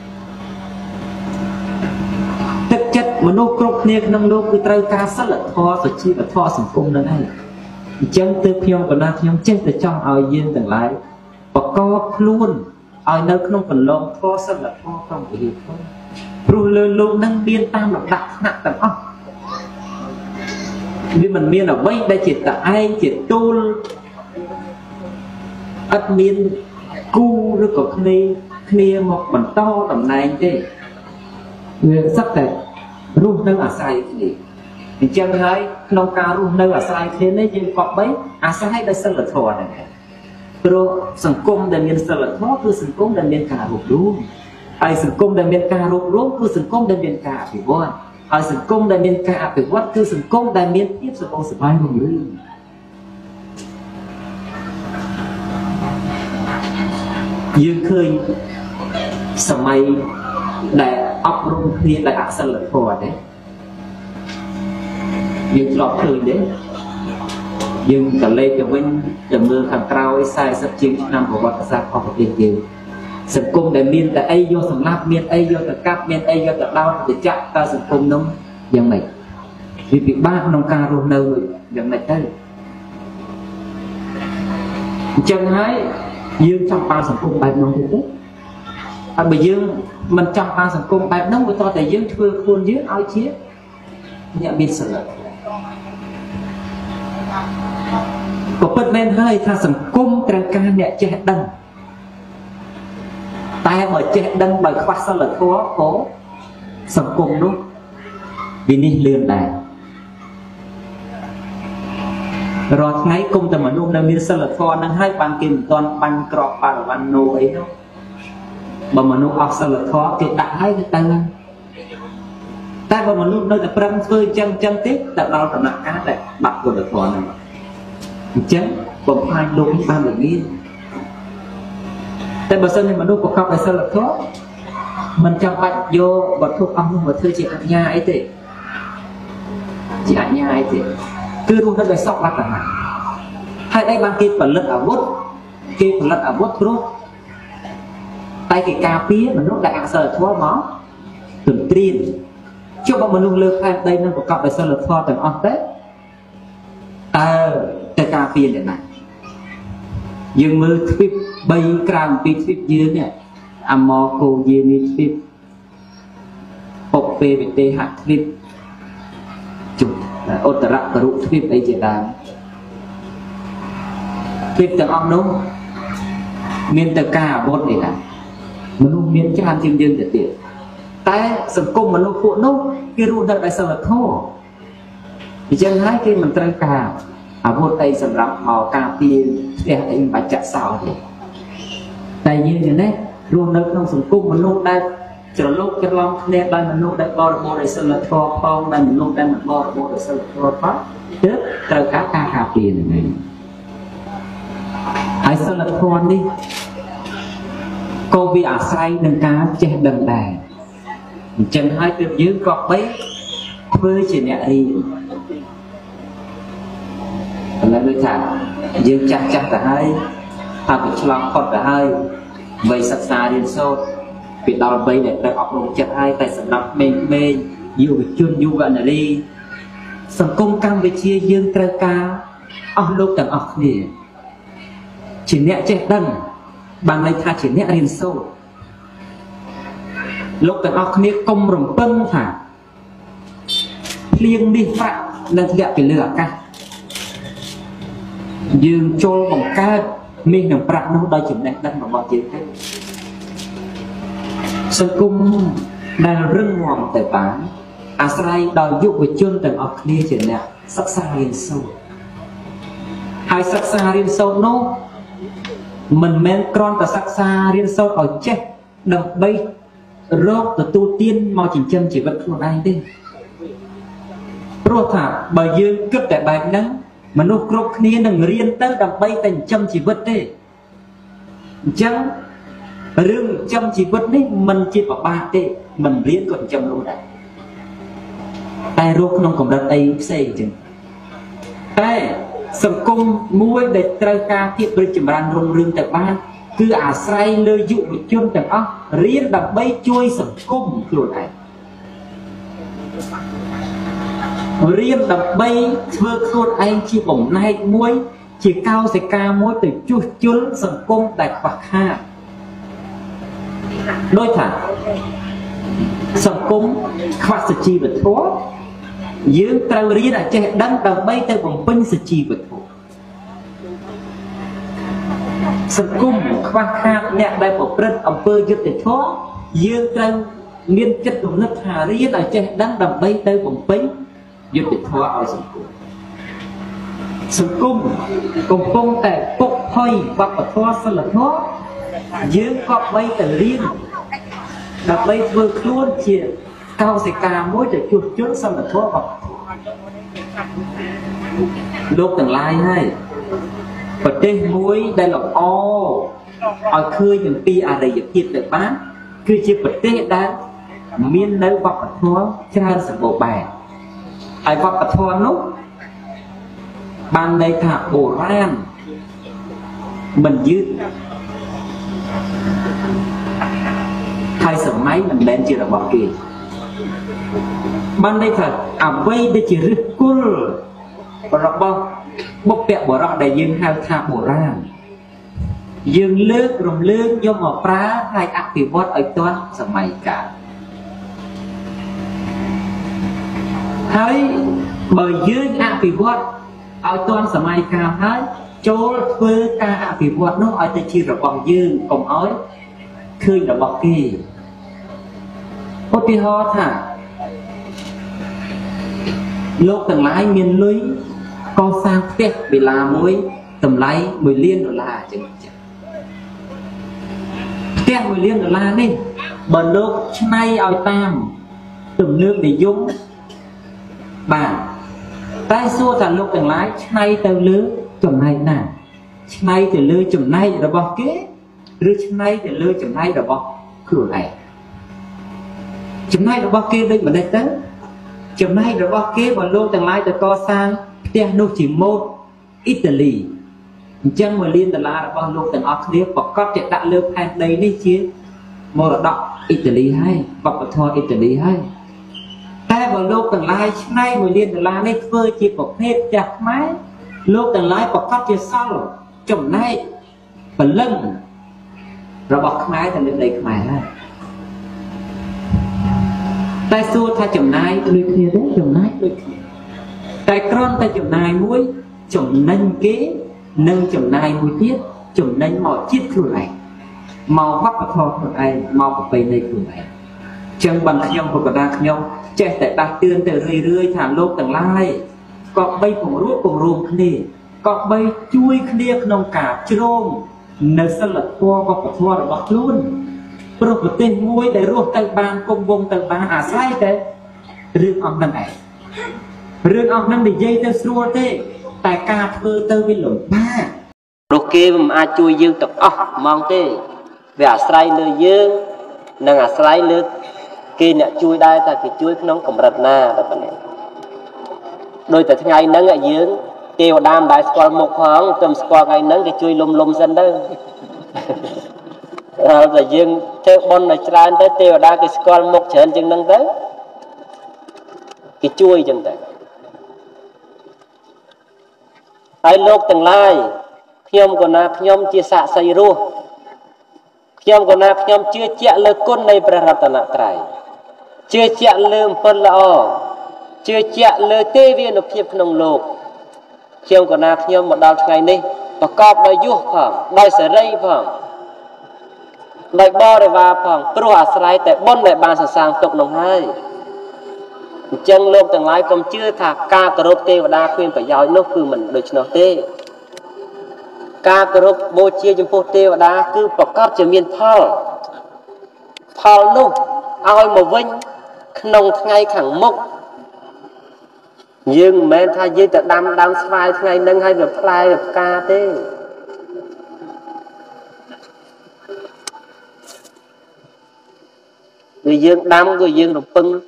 chất mà nô cột nè nông nô cứ trai cá sát lật thò rồi chi là thò sủng cung nữa này chân từ phiêu còn đang nhom chân từ trong ao yên từng lái và co luôn ao nơi không phần lông thò sát lật thò không bị thôi rồi luôn đang biên tam là đặt nặng tầm óc vì mình biên ở đây đây chỉ là ai chỉ tu ắt biên cu rồi có kia một bản to tầm này thế người sắp tới rùa nơi ở sai thì chẳng hay nông ca rùa nơi ở sai thế nên nhưng có mấy ở sai đây sân lật thò này rồi sừng cung để miền sân lật thò cứ sừng cung để miền cả rùa luôn ai sừng cung để miền cả rùa luôn cứ sừng cung để miền cả thì vốn ai sừng cung để miền cả thì vốn cứ sừng cung để miền tiếp sừng cung sừng bay luôn luôn dương khơi sầm mây để ấp rung kia để áp sân lật phò đấy nhưng lọt khơi đấy nhưng cả lê cho mình từ mưa thằng trao sai sắp chiến năm của bọn ta học tiền nhiều sừng cung để miên tại ai vô sừng lap miên ai vô tại cáp miên ai vô tại đau để chặt ta sừng cung nông dân này vì bị ba nông ca luôn nơi dân này tới chân hái dương trong ba sừng cung bài nông thế bây giờ mình trong ba sừng cung bài nông của to tại dương thưa khuôn dương ao chiếc nhận biết sự có bất men hơi tha sừng cung trang ca nhẹ che đằng tai bởi che đằng bởi khoa sao là khó cố sừng cung đúng vì đi lươn đài rồi ngay cung tầm mà nôm đang miên sao là khó đang hai bàn kim toàn bàn cọp bàn bàn nô ấy đâu mà nô học sao là khó thì đã hai cái tay ta mà nô nơi tập răng phơi chân tiếp tập đau tập nặng cá lại bật vào được khó này chén bỗng hai đôi ba người nghiêng tại bờ sân này mà đôi cuộc học là sao là khó mình chẳng bạch vô bật thuốc ông mà thưa chị ạ nhà ấy thì chị ạ nhà ấy thì cứ luôn nó về sọc bắt là hai đây ban kia phần lật ở bút kia phần lật ở bút thôi tay cái cà phê mà nó đại sờ thoa máu từng tiền cho bọn mình luôn lơ khai đây nó có cặp về sơ lật thoa từng on tết តែការពារអ្នកណាយើងមើលទ្វីប3ក្រៅពីទ្វីបយើងនេះអាម៉កូយានីទ្វីបពុកពេវិទេហទ្វីបជុំឧត្តរករុទ្វីបអីជាដើមទ្វីបទាំងអស់នោះមានតែការអាវុធនេះណាមនុស្សមានច្រើនជាងយើងទៅទៀតតែសង្គមមនុស្សពួកនោះគេរស់នៅដោយសិលធម៌អញ្ចឹងហើយគេមិនត្រូវការអាវុធអីសម្រាប់មកការពារផ្ទះអីបាច់ចាក់សោទេតែយើងយ៉ាងនេះរស់នៅក្នុងសង្គមមនុស្សដែលច្រឡោកច្រឡំគ្នាដោយមនុស្សដែលបរិបូរដោយសិលធម៌ផងដែលមនុស្សដែលមិនបរិបូរដោយសិលធម៌ផងទើបត្រូវការការពារនឹងឯងហើយសិលធម៌នេះក៏វាអាស្រ័យនឹងការចេះដឹងដែរអញ្ចឹងហើយទើបយើងក៏បីធ្វើជាអ្នករៀនឥឡូវដូចថាយើងចាស់ទៅហើយថាវាឆ្លងផុតទៅហើយវ័យសិក្សារៀនសូត្រពីដល់វ័យដែលត្រូវអប់រំចិត្តហើយតែសម្រាប់ក្មេងៗយុវជនយុវនារីសង្គមកម្ពុជាយើងត្រូវការអស់លោកទាំងអស់គ្នាជាអ្នកចេះដឹងបានន័យថាជាអ្នករៀនសូត្រលោកទាំងអស់គ្នាកុំរំពឹងថាភ្លៀងនេះប្រាក់នឹងធ្លាក់ពីលើអាកាសយើងចូលបង្កើតមាសនិងប្រាក់នោះដោយចំណេះដឹងរបស់យើងទេសង្គមដែលរឹងមាំទៅបានអាស្រ័យដល់យុវជនទាំងអស់គ្នាជាអ្នកសិក្សារៀនសូត្រហើយសិក្សារៀនសូត្រនោះមិនមែនគ្រាន់តែសិក្សារៀនសូត្រឲ្យចេះដើម្បីរកទទួលទានមកចិញ្ចឹមជីវិតខ្លួនឯងទេព្រោះថាបើយើងគិតតែបែបហ្នឹងមនុស្សគ្រប់គ្នានឹងរៀនទៅដើម្បីតែចិញ្ចឹមជីវិតទេអញ្ចឹងរឿងចិញ្ចឹមជីវិតនេះមិនជាពិបាកទេមិនរៀនក៏ចិញ្ចឹមនោះដែរតែរស់ក្នុងកម្រិតអីផ្សេងអញ្ចឹងតែសង្គមមួយដែលត្រូវការភាពរីកចម្រើនរុងរឿងទៅបានគឺអាស្រ័យលើយុវជនទាំងអស់រៀនដើម្បីជួយសង្គមខ្លួនឯងរៀនដើម្បីធ្វើខ្លួនឯងជាបំណែកមួយជាកោសិកាមួយទៅជួសជុលសង្គមដែលខ្វះខាតដូចថាសង្គមខ្វះសុជីវធម៌យើងត្រូវរៀនឲ្យចេះដឹងដើម្បីទៅបំពេញសុជីវធម៌សង្គមខ្វះខាតអ្នកដែលប្រព្រឹត្តអំពើយុត្តិធម៌យើងត្រូវមានចិត្តរំលឹកថារៀនឲ្យចេះដឹងដើម្បីទៅបំពេញយុត្តិធម៌ឲ្យសង្គមកំពុងតែពុកផុយវប្បធម៌សិលធម៌យើងក៏បីតែរៀនដើម្បីធ្វើខ្លួនជាកោសិកាមួយទៅជួសជុលសិលធម៌របស់លោកទាំងឡាយហើយប្រទេសមួយដែលល្អឲ្យឃើញអំពីអរិយភាពទៅបានគឺជាប្រទេសដែលមាននៅវប្បធម៌ច្រើនសម្បូរបែបហើយវប្បធម៌នោះបានន័យថាបុរាណមិនយឺតហើយសម័យមិនមែនជារបស់គេបានន័យថាអ្វីដែលជាឫសគល់របស់បុព្វបុរសដែលយើងហៅថាបុរាណយើងលើករំលើកយកមកប្រើហើយអភិវឌ្ឍឲ្យទាន់សម័យកាលហើយបើយើងអភិវឌ្ឍឲ្យទាន់សម័យកាលហើយចូលធ្វើការអភិវឌ្ឍនោះឲ្យទៅជារបស់យើងកុំឲ្យឃើញរបស់គេឧទាហរណ៍ថាលោកទាំងឡាយមានលុយកសាងផ្ទះវិឡាមួយតម្លៃ$1 លានអញ្ចឹងផ្ទះ$1 លាននេះបើលោកឆ្នៃឲ្យតាមទំនើបនិយមបានតែសួរថាលោកទាំងឡាយឆ្នៃទៅលើចំណែកណាឆ្នៃទៅលើចំណែករបស់គេឬឆ្នៃទៅលើចំណែករបស់ខ្លួនឯងចំណែករបស់គេដូចម្ដេចទៅចំណែករបស់គេបើលោកទាំងឡាយទៅកសាងផ្ទះនោះជាម៉ូដអ៊ីតាលីអញ្ចឹង$1 លានរបស់លោកទាំងអស់គ្នាប្រកាសជាដាក់លើផែនដីនេះជាមរតកអ៊ីតាលីហើយវប្បធម៌អ៊ីតាលីហើយតែបើលោកទាំងឡាយឆ្នៃ$1 លាននេះធ្វើជាប្រភេទផ្ទះខ្មែរលោកទាំងឡាយប្រកាសជាសល់ចំណែកពលឹងរបស់ខ្មែរទៅលើដីខ្មែរហើយតែសួរថាចំណាយដូចគ្នាទេចំណាយដូចគ្នាតែគ្រាន់តែចំណាយមួយចំណេញគេនិងចំណាយមួយទៀតចំណេញមកជាតិខ្លួនឯងមកវប្បធម៌ខ្លួនឯងមកប្រពៃណីខ្លួនឯងចឹងបានខ្ញុំប្រកាសថាខ្ញុំចេះតែដាស់តឿនទៅរឿយៗថាលោកទាំងឡាយក៏បីពង្រួបពង្រួមគ្នាក៏បីជួយគ្នាក្នុងការជ្រោមនៅសិលធម៌វប្បធម៌របស់ខ្លួនព្រោះប្រទេសមួយដែលរស់ទៅបានគង់វង្សទៅបានអាស្រ័យតែរឿងអង្គនឹងឯងរឿងអង្គនឹងនិយាយទៅស្រួលទេតែការធ្វើទៅវាលំបាកព្រោះគេមិនអាចជួយយើងទាំងអស់ហ្មងទេវាអាស្រ័យលើយើងនិងអាស្រ័យលើគេអ្នកជួយដែរតែគេជួយក្នុងកម្រិតណាតែប៉ុណ្ណេះដោយតែថ្ងៃហ្នឹងយើងទេវតាមិនដែលស្គាល់មុខផងតែស្គាល់ថ្ងៃហ្នឹងគេជួយលុំសិនទៅហើយតែយើងធ្វើបុណ្យឲ្យច្រើនទៅទេវតាគេស្គាល់មុខច្រើនជាងហ្នឹងទៅគេជួយចឹងទៅហើយលោកទាំងឡាយខ្ញុំក៏ណាខ្ញុំជាសាក្សីរស់ខ្ញុំក៏ណាខ្ញុំជឿជាក់លើគុណនៃព្រះរតនត្រ័យជឿជាក់លើអំពើល្អជឿជាក់លើទេវានុភាពក្នុងលោកខ្ញុំក៏ណាខ្ញុំមកដល់ថ្ងៃនេះប្រកបដោយយុះផងដោយសេរីផងដោយបរិវារផងព្រោះអាស្រ័យតែបុណ្យដែលបានសរសើរទុកនោះហើយអញ្ចឹងលោកទាំងឡាយកុំជឿថាការគោរពទេវតាគ្មានប្រយោជន៍នោះគឺមិនដូច្នោះទេការគោរពបូជាចំពោះទេវតាគឺប្រកបជាមានផលនោះឲ្យមកវិញក្នុងថ្ងៃខាងមុខយើងមិនមែនថាយើងទៅដាំដើមស្វាយថ្ងៃហ្នឹងឲ្យវាផ្លែវាផ្កាទេគឺយើងដាំគឺយើងរំពឹង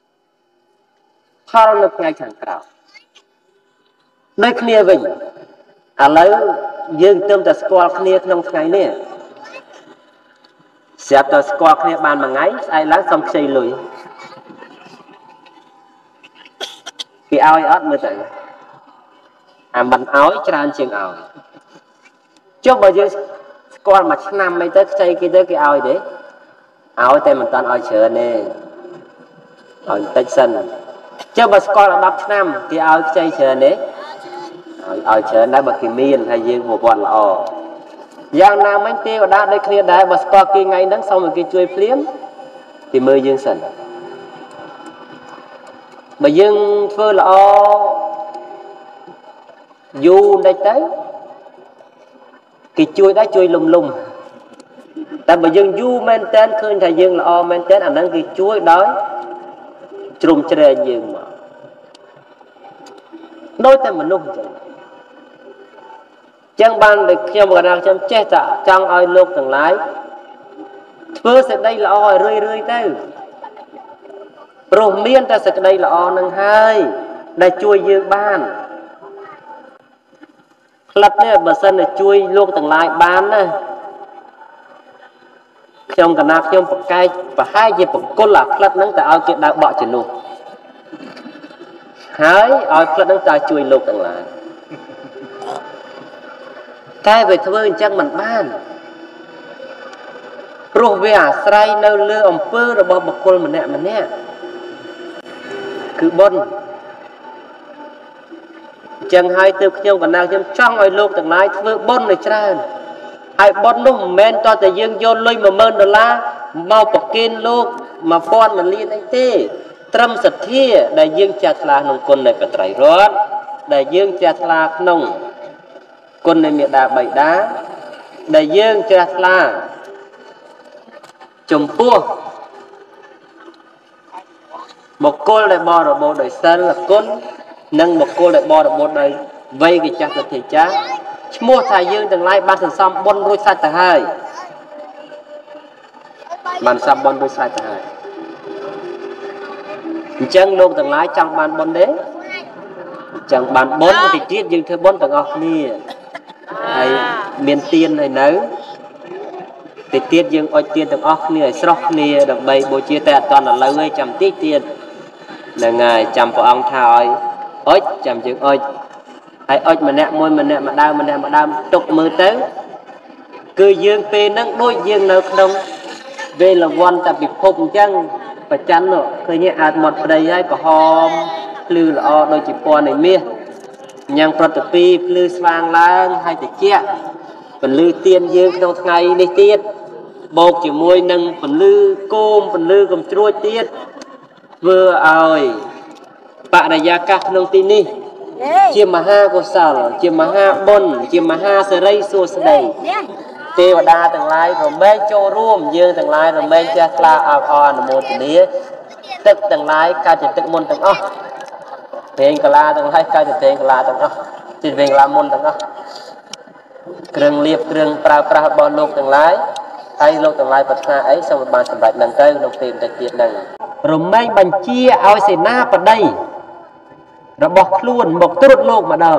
ផលនៅថ្ងៃខាងក្រោយដូចគ្នាវិញឥឡូវយើងទើបតែស្គាល់គ្នាក្នុងថ្ងៃនេះស្រាប់តែស្គាល់គ្នាបានមួយថ្ងៃស្អែកឡើងសុំខ្ចីលុយគេឲ្យអត់មើលទៅអាមិនឲ្យច្រើនជាងឲ្យចុះបើយើងស្គាល់មួយឆ្នាំអីទៅខ្ចីគេទៅគេឲ្យទេឲ្យតែមិនតាន់ឲ្យច្រើនទេឲ្យតិចសិនចុះបើស្គាល់ដល់10ឆ្នាំគេឲ្យខ្ចីច្រើនទេឲ្យច្រើនដែរបើគេមានហើយយើងប្រវត្តិល្អយ៉ាងណាមិញទេវតាដូចគ្នាដែរបើស្គាល់គេថ្ងៃហ្នឹងសូមឲ្យគេជួយភ្លាមគេមើលយើងសិនបើយើងធ្វើល្អយូរបន្តិចទៅគេជួយដែរជួយលំតែបើយើងយូរមែនតើឃើញថាយើងល្អមែនតើអាហ្នឹងគេជួយដោយជ្រុំជ្រែងយើងមកដូចតែមនុស្សអញ្ចឹងចឹងបានតែខ្ញុំកណាខ្ញុំចេះតែចង់ឲ្យលោកទាំងឡាយធ្វើសេចក្តីល្អឲ្យរឿយទៅព្រោះមានតែសេចក្តីល្អនឹងហើយដែលជួយយើងបានផ្លិតនេះបើសិនតែជួយលោកទាំងឡាយបានណាខ្ញុំកណាខ្ញុំប្រកែកប្រហែលជាបកុលអាផ្លិតហ្នឹងទៅឲ្យគេដើរបក់ជំនួសហើយឲ្យផ្លិតហ្នឹងទៅជួយលោកទាំងឡាយតែវាធ្វើអញ្ចឹងមិនបានព្រោះវាអាស្រ័យនៅលើអំពើរបស់បុគ្គលម្នាក់គឺបុណ្យអញ្ចឹងហើយទើបខ្ញុំកណាខ្ញុំចង់ឲ្យលោកទាំងឡាយធ្វើបុណ្យឲ្យច្រើនហើយបុណ្យនោះមិនមែនតតែយើងយកលុយ$10000មកប្រគេនលោក1000លានអីទេត្រឹមសទ្ធាដែលយើងជ្រះថ្លាក្នុងគុណនៃព្រះត្រៃរតន៍ដែលយើងជ្រះថ្លាក្នុងគុណនៃមេដាបៃតាដែលយើងជ្រះថ្លាចំពោះបុគ្គលដែលបរិបូរណ៍ដោយសិលគុណនិងបុគ្គលដែលបរិបូរណ៍ដោយវ័យកិច្ចសទ្ធាចាឈ្មោះថាយើងទាំងឡាយបានសន្សំបុណ្យរួចស្រេចទៅហើយបានសន្សំបុណ្យរួចស្រេចទៅហើយអញ្ចឹងលោកទាំងឡាយចង់បានបុណ្យទេចង់បានបុណ្យតិចទៀតយើងធ្វើបុណ្យទាំងអស់គ្នាហើយមានទានហើយនៅតិចទៀតយើងអុជទានទាំងអស់គ្នាឲ្យស្រស់គ្នាដើម្បីបូជាតែអត់តន់ឥឡូវឯងចាំតិចទៀតហ្នឹងហើយចាំព្រះអង្គថាឲ្យអុជចាំយើងអុជហើយអុចម្នាក់មួយម្នាក់ម្ដងទុកមើលទៅគឺយើងពេលហ្នឹងដូចយើងនៅក្នុងវេលវ័នតែពិភពអញ្ចឹងប្រច័ននោះឃើញអាចមាត់ប្តីហើយក្រហមភ្លឺល្អដូចជាពណ៌នៃមាសញ៉ាំងប្រតិពីភ្លឺស្វាងឡើងហើយតិចពលឺទៀនយើងក្នុងថ្ងៃនេះទៀតបូកជាមួយនឹងពលឺគោមពលឺកំជ្រួចទៀតធ្វើឲ្យបរិយាកាសក្នុងទីនេះជាមហាកុសលជាមហាបុណ្យជាមហាសិរីសួស្តីទេវតាទាំងឡាយរមែងចូលរួមយើងទាំងឡាយរមែងចេះថ្លាអបអរអនុមោទនាទឹកទាំងឡាយកើតជាទឹកមុនទាំងអស់ពេងកាឡាទាំងឡាយកើតជាពេងកាឡាទាំងអស់ជាពេងកាឡាមុនទាំងអស់គ្រឿងលៀបគ្រឿងប្រើប្រាស់របស់លោកទាំងឡាយហើយលោកទាំងឡាយប្រាថ្នាអីសូមបានសម្រេចនឹងទៅក្នុងពេលបន្តិចទៀតហ្នឹងរមែងបញ្ជាឲ្យសេនាបតីរបស់ខ្លួនមកត្រួតលោកម្ដង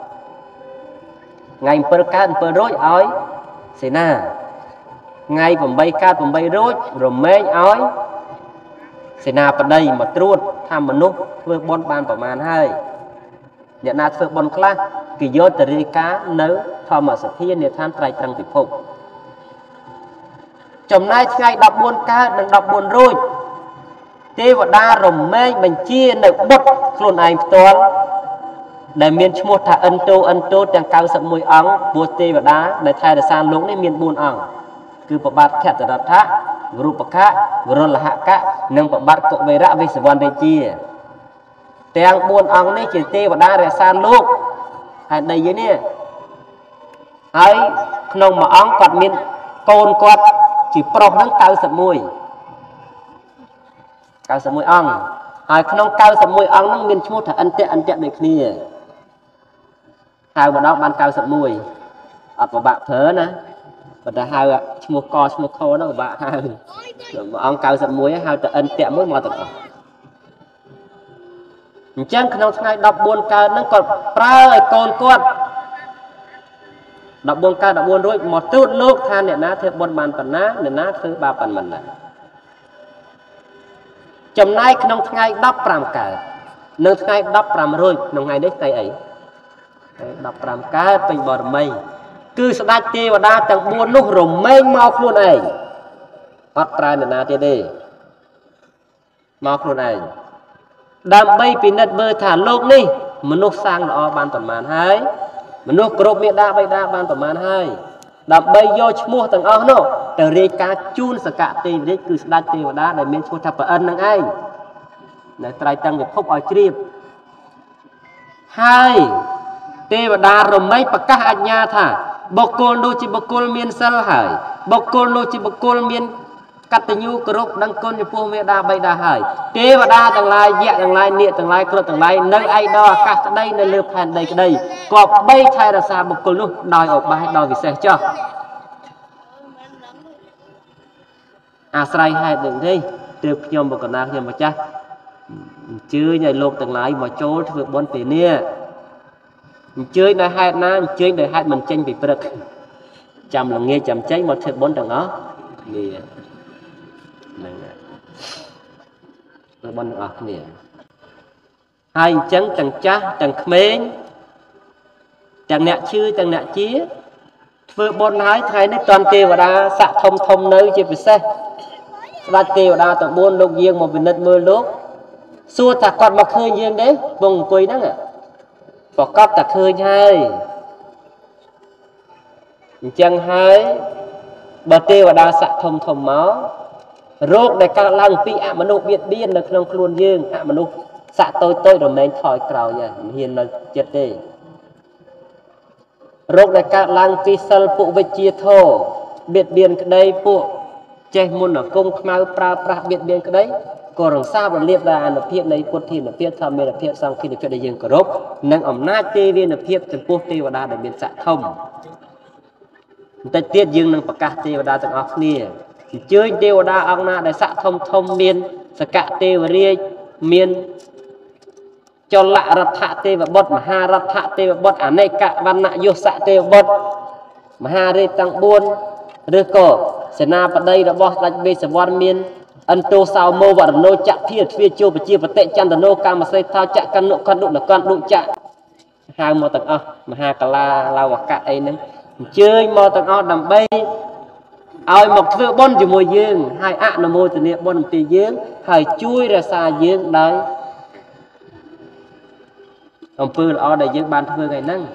ថ្ងៃ7កើត7រោចឲ្យសេនាថ្ងៃ8កើត8រោចរមែងឲ្យសេនាបតីមកត្រួតថាមនុស្សធ្វើបុណ្យបានប្រមាណហើយអ្នកណាធ្វើបុណ្យខ្លះគេយកទៅរាយការណ៍នៅធម្មសភានិឋានត្រៃត្រង់ពិភពចំណែកថ្ងៃ14កើតនិង14រោចទេវតារមែងបញ្ជានៅបុត្រខ្លួនឯងផ្ទាល់ដែលមានឈ្មោះថាអិនតូទាំង91អង្គព្រោះទេវតាដែលថែរក្សាលោកនេះមាន4អង្គគឺប្របាទខតរដ្ឋៈរូបកៈវរលហកៈនិងប្របាទកុវេរៈវិសវន្តរាជាទាំង4អង្គនេះជាទេវតារក្សាលោកហើយដីយើងនេះហើយក្នុងមួយអង្គគាត់មានកូនគាត់ជាប្រុសហ្នឹង91អង្គហើយក្នុង91អង្គហ្នឹងមានឈ្មោះថាអន្ទាក់ដូចគ្នាហៅម្ដងបាន91អត់ពិបាកប្រើណាបើតែហៅឈ្មោះកឈ្មោះខហ្នឹងពិបាកហៅមួយអង្គ91ហៅតែអន្ទាក់មួយមកទាំងអស់អញ្ចឹងក្នុងថ្ងៃ14កើតហ្នឹងគាត់ប្រើឲ្យកូនគាត់14កើត14រួចមកទូតលោកថាអ្នកណាធ្វើបុណ្យបានប៉ុណ្ណាអ្នកណាធ្វើបាបប៉ុណ្ណាចំណែកក្នុងថ្ងៃ15កើតនិងថ្ងៃ15រោចក្នុងថ្ងៃនេះថ្ងៃអី15កើតពេញបរមីគឺស្ដេចទេវតាទាំង4នោះរមែងមកខ្លួនឯងអត់ប្រើអ្នកណាទៀតទេមកខ្លួនឯងដើម្បីពិនិត្យមើលថាលោកនេះមនុស្សសាងល្អបានប៉ុន្មានហើយមនុស្សគ្រប់មេដាបៃតាបានប្រមាណហើយដើម្បីយកឈ្មោះទាំងអស់នោះទៅរាយការណ៍ជូនសកទេវរាជគឺស្ដេចទេវតាដែលមានឈ្មោះថាប្រអិននឹងឯងនៅត្រៃត្រង់ពិភពឲ្យជ្រាបហើយទេវតារមែងប្រកាសអាជ្ញាថាបុគ្គលនោះជាបុគ្គលមានសិលហើយបុគ្គលនោះជាបុគ្គលមានកតញ្ញូគោរពដឹងគុណចំពោះមេដាបៃតាហើយទេវតាទាំងឡាយយៈទាំងឡាយនាគទាំងឡាយគ្រុឌទាំងឡាយនៅឯដល់អាកាសក្តីនៅលើផែនដីក្តីក៏បីថែរក្សាបុគ្គលនោះដោយឧបាយដោយវិសេសចុះអាស្រ័យហេតុនឹងនេះទើបខ្ញុំបកណាខ្ញុំម្ចាស់អញ្ជើញឲ្យលោកទាំងឡាយមកចូលធ្វើបុណ្យពេលនេះអញ្ជើញដោយហេតុណាអញ្ជើញដោយហេតុមិនចេញពីព្រឹកចាំល្ងាចចាំចេញមកធ្វើបុណ្យទាំងអស់នេះហ្នឹងធ្វើបុណ្យទាំងអស់គ្នាហើយអញ្ចឹងទាំងចាស់ទាំងក្មេងទាំងអ្នកឈឺទាំងអ្នកជាធ្វើបុណ្យហើយថ្ងៃនេះតនទេវតាស័កធំនៅជាពិសេសស្ដេចទេវតាទាំង4លោកយាងមកពិនិត្យមើលលោកសួរថាគាត់មកឃើញយើងទេពងអង្គុយហ្នឹងប្រកបតែឃើញហើយអញ្ចឹងហើយបើទេវតាស័កធំមករោគដែលកើតឡើងពីអមនុស្សបៀតបៀននៅក្នុងខ្លួនយើងអមនុស្សស័កតូចរមែងថយក្រោយហើយមិនហ៊ាននៅចិត្តទេរោគដែលកើតឡើងពីសិលពុវិជ្ជាធម៌បៀតបៀនក្តីពួកចេះមុនគង់ខ្មៅប្រើប្រាស់បៀតបៀនក្តីក៏រក្សារលៀបដោយអនុភាពនៃពុទ្ធានុភាពធម្មនុភាពសង្ឃានុភាពដែលយើងគោរពនិងអំណាចទេវានុភាពចំពោះទេវតាដែលមានស័ក្តិធំបន្តិចទៀតយើងនឹងប្រកាសទេវតាទាំងអស់គ្នាអញ្ជើញទេវតាអង្គណាដែលស័ក្តិធំមានសកទេវរាជមានចលរដ្ឋទេវបុត្រមហារដ្ឋទេវបុត្រអនេកវណ្ណយុសទេវបុត្រមហារាជទាំង4ឬក៏សេនាបតីរបស់ស្ដេចវេស្សវណ្ណមានអន្តោសោមោវរណោចៈភាទ្វាជោបជាបតិចន្ទនោកាមសេដ្ឋោចៈកណ្ណុកណ្ណុនកណ្ឌុចៈ hào một tầng mà hà cả la hoặc cả ấy nâng chơi một tầng đầm bay ai một thứ bon chỉ mùi dương hai ạ nó mùi từ niệm bon tì dương hai chui ra xa dương đấy ông pư là đại dương ban thưa ngày nâng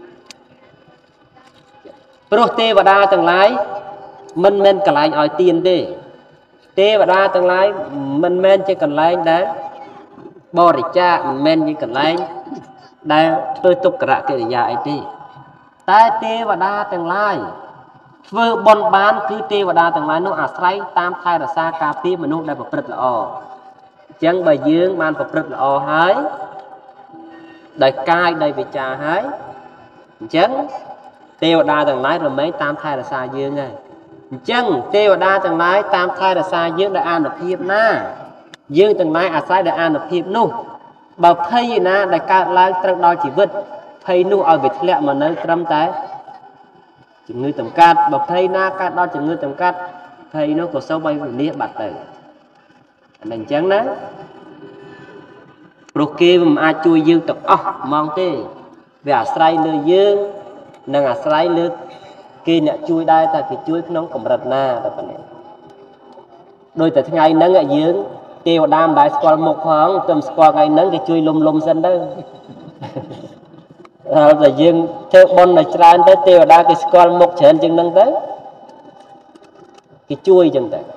prote và đa tầng lái mình men cả lại hỏi tiền đi tê và đa tầng lái mình men chỉ cần lái đấy bò để cha men chỉ cần lái đây tôi tục cả cái dài đi tai tê và đa tầng lái vừa bon bán cứ tê và đa tầng lái nó say tam thai là xa cà phê mà nó đại bậc rất là chẳng bài dương ban bậc rất là hái đại cai đại về trà hái chẳng tê và đa tầng lái rồi mấy tam thai là xa dương này chẳng tê và đa tầng lái tam thai là xa dương đại an được hiệp na dương tầng lái say đại an được hiệp nu bảo thầy na đại ca lái trăng đo chỉ vứt thầy nu ở việt lẹ mà nơi trâm tái chừng người tầm cát bảo thầy na cát đo chừng người tầm cát thầy nó có sâu bay về nia bạt tử mình chẳng đó rồi kia mà ai chui dương tập mong thế về say lừa dương nâng say lừa kia nè chui đây ta thì chui nó cầm rật na đôi từ ngày nâng ở dương tiêu đam đại squal một khoảng tầm squal ngày nâng cái chui lum dân đó là dương chơi bon này tràn tới tiêu đa cái squal một chén chừng nâng tới cái chui chừng tới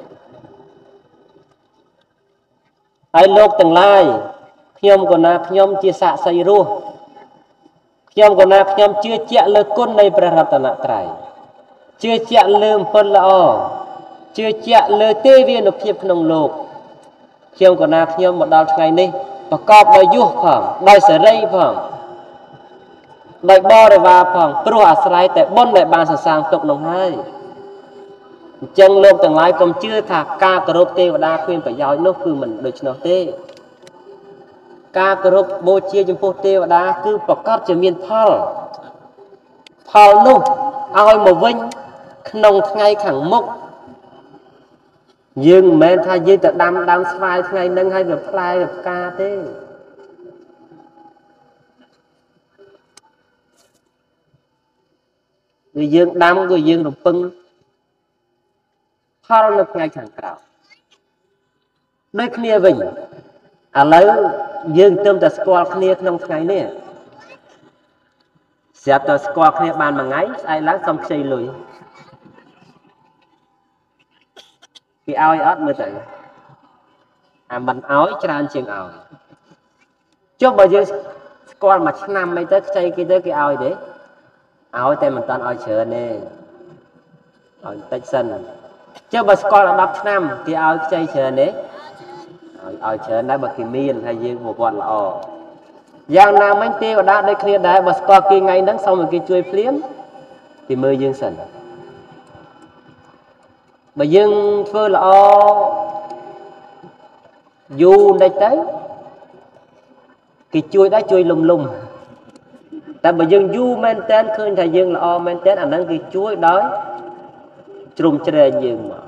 ai lột từng lai nhom còn na nhom chia sạ say rùa nhom còn na nhom chưa chẹt lơ côn này praratana trai chưa chẹt lơ phân lọ chưa chẹt lơ tê viên được hiệp nông lục nhom còn na nhom một đào ngày này và cọp đòi du phẳng đòi sợi dây phẳng đòi bo đòi va phẳng pro asrai tại bon đại ban sang tục nông hai chân lục từng lai còn chưa thà ca cờ tê và đa khuyên phải giáo nó cứ mình được nó tê ca cờ bô chia trong phố tê và đa cứ bọc cát cho miền phal nu ao một vinh nông ngay khẳng mốc dương men thay dương tự đam phai ngày nâng hay được phai được ca thế người dương đam người dương được pưng phal được ngay khẳng cao nơi kia vinh lấy dương tôm từ squal kia nông ngày nè sẽ từ squal kia bàn mà ngáy ai láng xong xây lùi cái ao ớt mới tự mình áo tràn chiên áo cho bây giờ con mà năm mấy tới xây cái ao đấy áo tay mình toàn ao chờ nè ở tây sân cho bà con là 10 năm cái ao xây chờ đấy ở chờ đã bật kỳ miên hay dương một bọn là giang nam anh tiêu đã đây kia đã bà con kia ngay nắng xong rồi kia chui phím thì mưa dương sần bà dương phơi là du đây tới cái chui đã chui lùng tại bà dương du men tên khơi thầy dương là men tên anh đang cái chuối đói trùm trên dương mà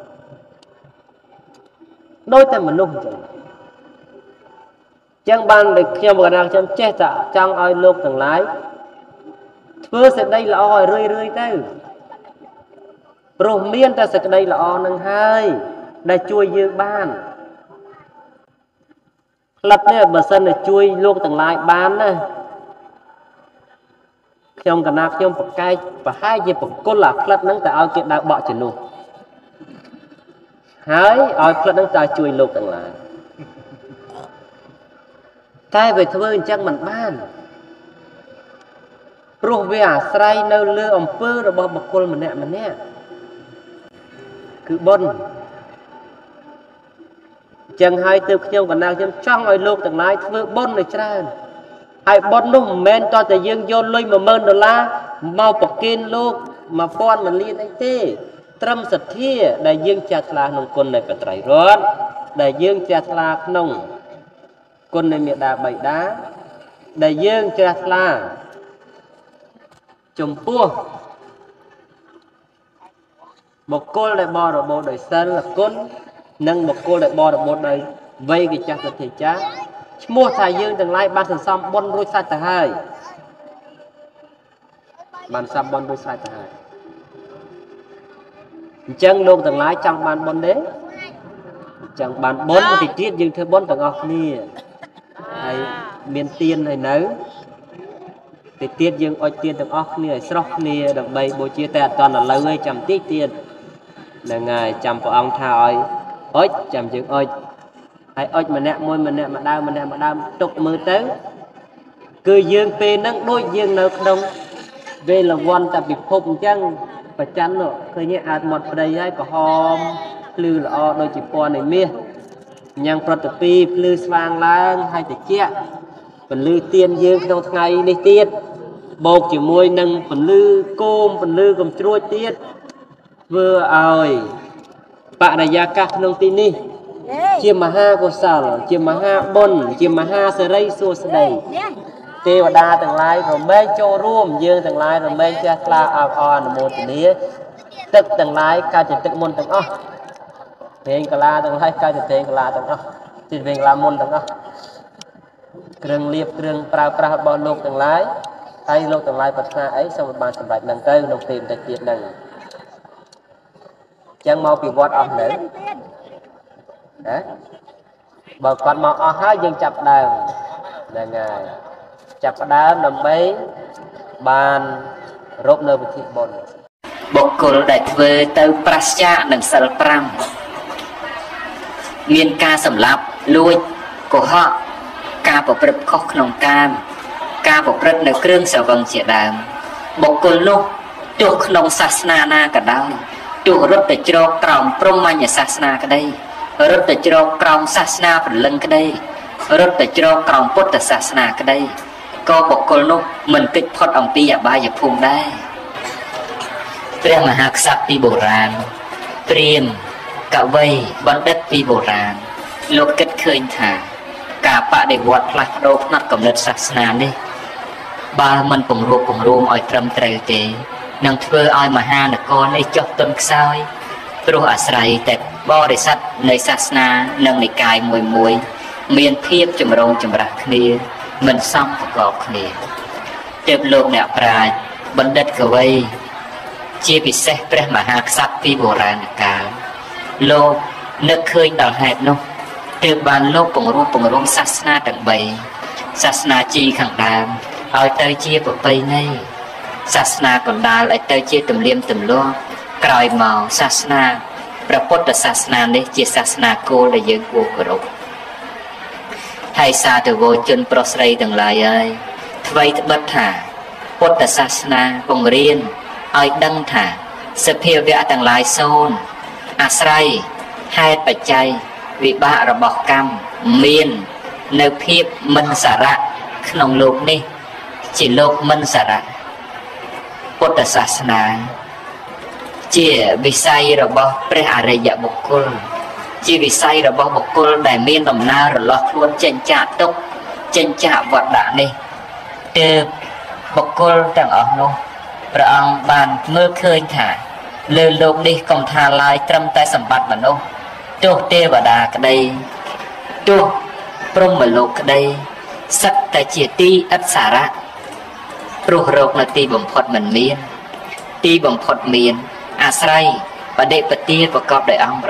đôi tay mình nung chẳng ban được khi mà đang chăm chết tạ trong ai lục thằng lái thưa sẽ đây là hỏi rơi tới rồi miên ta sẽ đây là nâng hai đây chui dương ban lật này bờ sân là chui luôn thằng lái bán này khi ông cần khi ông cay và hai dịp con là lật nâng tại ao kia đang bỏ trên luôn hái ao lật nâng ta chui luôn thằng lái cái về thưa chắc mình ban rồi về say nơi lơ ông pơ rồi bỏ bọc con mình nè cứ bon chẳng hai từ nhau còn nào trong ai lục từng lái thưa bon này tràn hai bon nung men cho tự dương vô lôi mà mơn $1 mau bọc kiên lục mà con mình liên anh tê trâm sật thia đại dương chặt là nông quân này phải trải rót đại dương chặt là nông quân này miệt đà bảy đá đại dương chặt là chùm pua một cô lại bò rồi bộ đời sân là côn nâng một cô lại bò rồi bộ đời vây cái chắc là thể chá mua thầy dương từng lai ban thường xong bon rôi sai tờ hai បានសាប់បនដូចស្រេចទៅហើយអញ្ចឹងលោកទាំងឡាយចង់បានបនទេចង់បានបនតិចទៀតយើងធ្វើបនទាំងអស់គ្នាហើយមានទៀនហើយនៅតិចទៀតយើងអុជទៀនទាំងអស់គ្នាឲ្យស្រស់គ្នាដើម្បីបូជាតែអត់តន់ឥឡូវឯងចាំតិចទៀតហ្នឹងហើយចាំព្រះអង្គថាឲ្យអុជចាំយើងអុជហើយអុចម្នាក់មួយម្នាក់ម្ដើមទុកមើលទៅគឺយើងពេលហ្នឹងដូចយើងនៅក្នុងវេលវ័នតែពិភពអញ្ចឹងប្រច័ននោះឃើញអាចមាត់ប្តីហើយក្រហមភ្លឺល្អដូចជាពណ៌នៃមាសញ៉ាំងប្រតិពីភ្លឺស្វាងឡើងហើយតិចពន្លឺទៀនយើងក្នុងថ្ងៃនេះទៀតបូកជាមួយនឹងពន្លឺគោមពន្លឺកំជ្រួចទៀតធ្វើឲ្យបរិយាកាសក្នុងទីនេះជាមហាកុសលជាមហាបុណ្យជាមហាសិរីសួស្តីទេវតាទាំងឡាយរមែងចូលរួមយើងទាំងឡាយរមែងចេះថ្លាអបអរអនុមោទនាទឹកទាំងឡាយកើតជាទឹកមុនទាំងអស់ពេងកាឡាទាំងឡាយកើតជាពេងកាឡាទាំងអស់ជាពេងកាឡាមុនទាំងអស់គ្រឿងលៀបគ្រឿងប្រើប្រាស់របស់លោកទាំងឡាយហើយលោកទាំងឡាយប្រាថ្នាអីសូមបានសម្រេចនឹងទៅក្នុងពេលបន្តិចទៀតហ្នឹងអញ្ចឹងមកពីវត្តអស់នៅណាបើគាត់មកអស់ហើយយើងចាប់ដើមហ្នឹងហើយចាប់ដើមដើម្បីបានរកនៅពិធីបុណ្យបុគ្គលដែលធ្វើទៅប្រឆាចនឹងសិល5មានការសម្លាប់លួចកុហកការប្រព្រឹត្តខុសក្នុងកាមការប្រព្រឹត្តនៅគ្រឿងស្រវឹងជាដើមបុគ្គលនោះទោះក្នុងសាសនាណាក៏ដោយទោះរត់ទៅជ្រកក្រោមព្រហ្មញ្ញសាសនាក្តីរត់ទៅជ្រកក្រោមសាសនាព្រលឹងក្តីរត់ទៅជ្រកក្រោមពុទ្ធសាសនាក្តីក៏បុគ្គលនោះមិនគេចផុតអំពីអបាយភូមិដែរព្រះមហាក្សត្រពីបុរាណព្រាហ្មណ៍កវីបណ្ឌិតពីបុរាណលោកគិតឃើញថាការបដិវត្តផ្លាស់ប្ដូរផ្នត់គំនិតសាសនានេះបើមិនពង្រួបពង្រួមឲ្យត្រឹមត្រូវទេនឹងធ្វើឲ្យមហានគរនេះចុះទន់ខ្សោយព្រោះអាស្រ័យតែបរិស័ទនៃសាសនានិងនិកាយមួយមានភាពចម្រុងចម្រាស់គ្នាមិនសមប្រកបគ្នាទើបលោកអ្នកប្រាជ្ញបណ្ឌិតកវីជាពិសេសព្រះមហាក្សត្រពីបុរាណកាលលោកនឹកឃើញដល់ហេតុនោះទើបបានលោកពង្រួមសាសនាទាំង3សាសនាជីខាងដើមឲ្យទៅជាប្រពៃណីសាសនាកណ្ដាលឲ្យទៅជាទំនៀមទម្លាប់ក្រោយមកសាសនាព្រះពុទ្ធសាសនានេះជាសាសនាគោលដែលយើងគួរគោរពហើយសាធុវជនប្រុសស្រីទាំងឡាយហើយថ្មីត្បិតថាពុទ្ធសាសនាបង្រៀនឲ្យដឹងថាសភាវៈទាំងឡាយសូន្យអាស្រ័យហេតុបច្ច័យវិបាករបស់កម្មមាននៅភាពមិនសារៈក្នុងលោកនេះជាលោកមិនសារៈពុទ្ធសាសនាជាវិស័យរបស់ព្រះអរិយបុគ្គលជាវិស័យរបស់បុគ្គលដែលមានដំណើររលាស់ខ្លួនចេញចាកទុក្ខចេញចាកវត្តដាក់នេះទើបបុគ្គលទាំងអស់នោះព្រះអង្គបានមើលឃើញថាលើលោកនេះកុំថាឡើយត្រឹមតែសម្បត្តិមនុស្សទោះទេវតាក្តីទោះព្រហ្មលោកក្តីសិតតែជាទីឥតសារៈព្រោះរោគនៅទីបំផុតមិនមានទីបំផុតមានអាស្រ័យបដិបទាប្រកបដោយអង្គ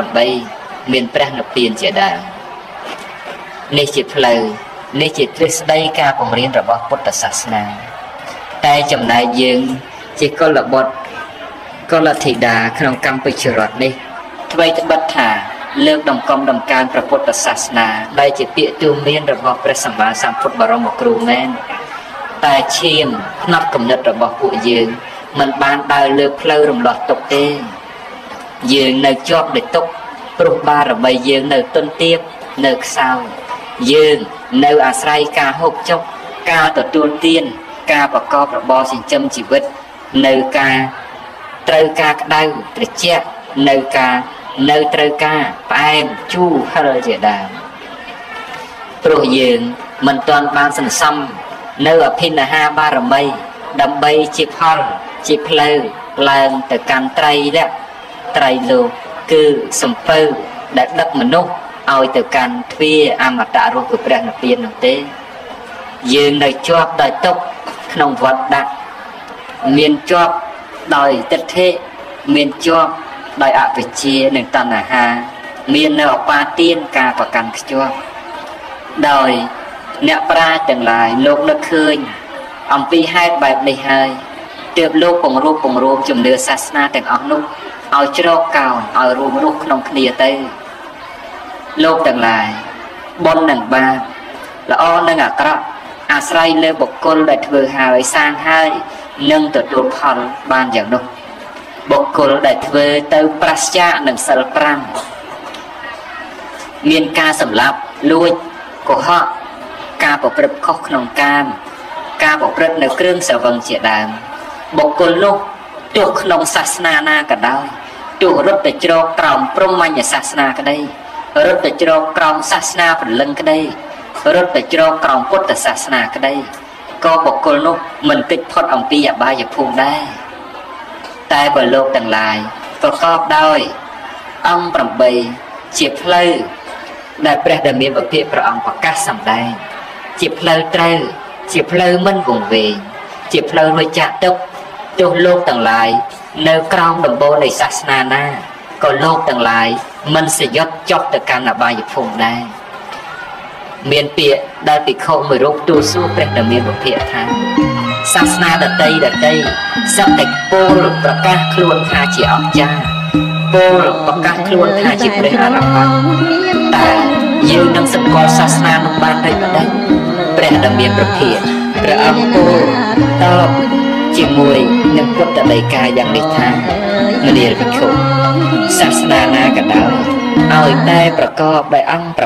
8មានព្រះនិព្វានជាដើមនេះជាផ្លូវនេះជាទ្រឹស្ដីការបង្រៀនរបស់ពុទ្ធសាសនាតែចំណែកយើងជាកុលបុត្រកុលធីតាក្នុងកម្ពុជារដ្ឋនេះអ្វីត្បិតថាលើកដំកំដំកើងព្រះពុទ្ធសាសនាដែលជាពាក្យទូន្មានរបស់ព្រះសម្មាសម្ពុទ្ធបរមគ្រូមែនតែឈាមផ្នត់គំនិតរបស់ពួកយើងមិនបានដើរលើផ្លូវរំលោះទុកទេយើងនៅជាប់ដោយទុកព្រោះបារមីយើងនៅទន់ទាបនៅខ្សោយយើងនៅអាស្រ័យការហូបចុកការទទួលទានការប្រកបរបរចិញ្ចឹមជីវិតនៅការត្រូវការក្តៅត្រជាក់នៅត្រូវការផ្អែមជូរហឹរជាដើមព្រោះយើងមិនទាន់បានសន្សំនៅអភិនិហាបារមីដើម្បីជាផលជាផ្លូវឡើងទៅកាន់ត្រៃលោកគឺសំពៅដែលដឹកមនុស្សឲ្យទៅកាន់ទ្វារអមតៈរស់គឺព្រះនិព្វាននោះទេយើងនៅជាប់ដោយទុក្ខក្នុងវដ្តដាក់មានជាប់ដោយទិដ្ឋិមានជាប់ដោយអវិជ្ជានិងតណ្ហាមាននៅអបាទានការប្រកាន់ខ្ជាប់ដោយអ្នកប្រាជ្ញទាំងឡាយលោកនឹកឃើញអំពីហេតុបែបនេះហើយទើបលោកពង្រួមជំនឿសាសនាទាំងអស់នោះឲ្យជ្រកកោនឲ្យរួមរស់ក្នុងគ្នាទៅលោកទាំងឡាយបុណ្យនិងបាបល្អនិងអាក្រក់អាស្រ័យលើបុគ្គលដែលធ្វើហើយសាងហើយនឹងទទួលផលបានយ៉ាងនោះបុគ្គលដែលធ្វើទៅប្រឆាចនឹងសិល5មានការសម្លាប់លួចកុហកការប្រព្រឹត្តខុសក្នុងកាមការប្រព្រឹត្តនៅគ្រឿងស្រវឹងជាដើមបុគ្គលនោះទោះក្នុងសាសនាណាក៏ដោយទោះរត់ទៅជ្រកក្រោមព្រហ្មញ្ញសាសនាក្តីរត់ទៅជ្រកក្រោមសាសនាព្រលឹងក្តីរត់ទៅជ្រកក្រោមពុទ្ធសាសនាក្តីក៏បុគ្គលនោះមិនគេចផុតអំពីអបាយភូមិដែរតែបើលោកទាំងឡាយប្រកបដោយអង្គ8ជាផ្លូវដែលព្រះដែលមានវិភាកព្រះអង្គប្រកាសសម្ដែងជាផ្លូវត្រូវជាផ្លូវមិនវង្វេងជាផ្លូវរួចចាក់ទុកទោះលោកទាំងឡាយនៅក្រោមដំបូលនៃសាសនាណាក៏លោកទាំងឡាយមិនសយត់ចុះទៅកាន់អបាយភូមិដែរមានពាក្យដែលភិក្ខុមួយរូបទូលសួរព្រះដែលមានវិភាកថាសាសនាដតីសឹកតែពោលប្រកាសខ្លួនថាជាអស្ចារ្យពោលប្រកាសខ្លួនថាជាព្រះអរហន្តតែយើងនឹងសម្គាល់សាសនានោះបានដូចម្ដេចព្រះដែលមានប្រភាកព្រះអង្គពោលតបជាមួយនឹងពុទ្ធដីកាយ៉ាងនេះថាមនាលភិក្ខុសាសនាណាក៏ដោយឲ្យតែប្រកបដោយអង្គ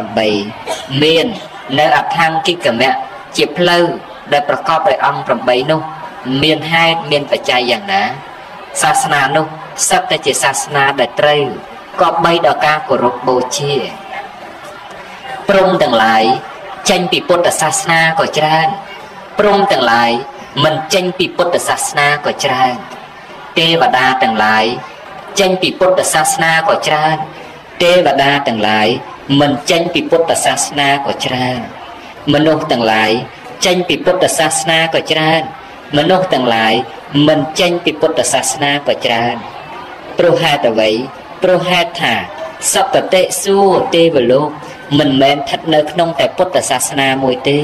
8មាននៅអដ្ឋង្គិកមៈជាផ្លូវដែលប្រកបដោយអង្គ8នោះមានហេតុមានបច្ច័យយ៉ាងណាសាសនានោះសឹកតែជាសាសនាដែលត្រូវគប្បីដល់ការគោរពបូជាព្រំទាំងឡាយចេញពីពុទ្ធសាសនាក៏ច្រើនព្រំទាំងឡាយមិនចេញពីពុទ្ធសាសនាក៏ច្រើនទេវតាទាំងឡាយចេញពីពុទ្ធសាសនាក៏ច្រើនទេវតាទាំងឡាយមិនចេញពីពុទ្ធសាសនាក៏ច្រើនមនុស្សទាំងឡាយចេញពីពុទ្ធសាសនាក៏ច្រើនមនុស្សទាំងឡាយមិនចេញពីពុទ្ធសាសនាក៏ច្រើនព្រោះហេតុអ្វីព្រោះហេតុថាសព្វតិសួរទេវលោកមិនមែនស្ថិតនៅក្នុងតែពុទ្ធសាសនាមួយទេ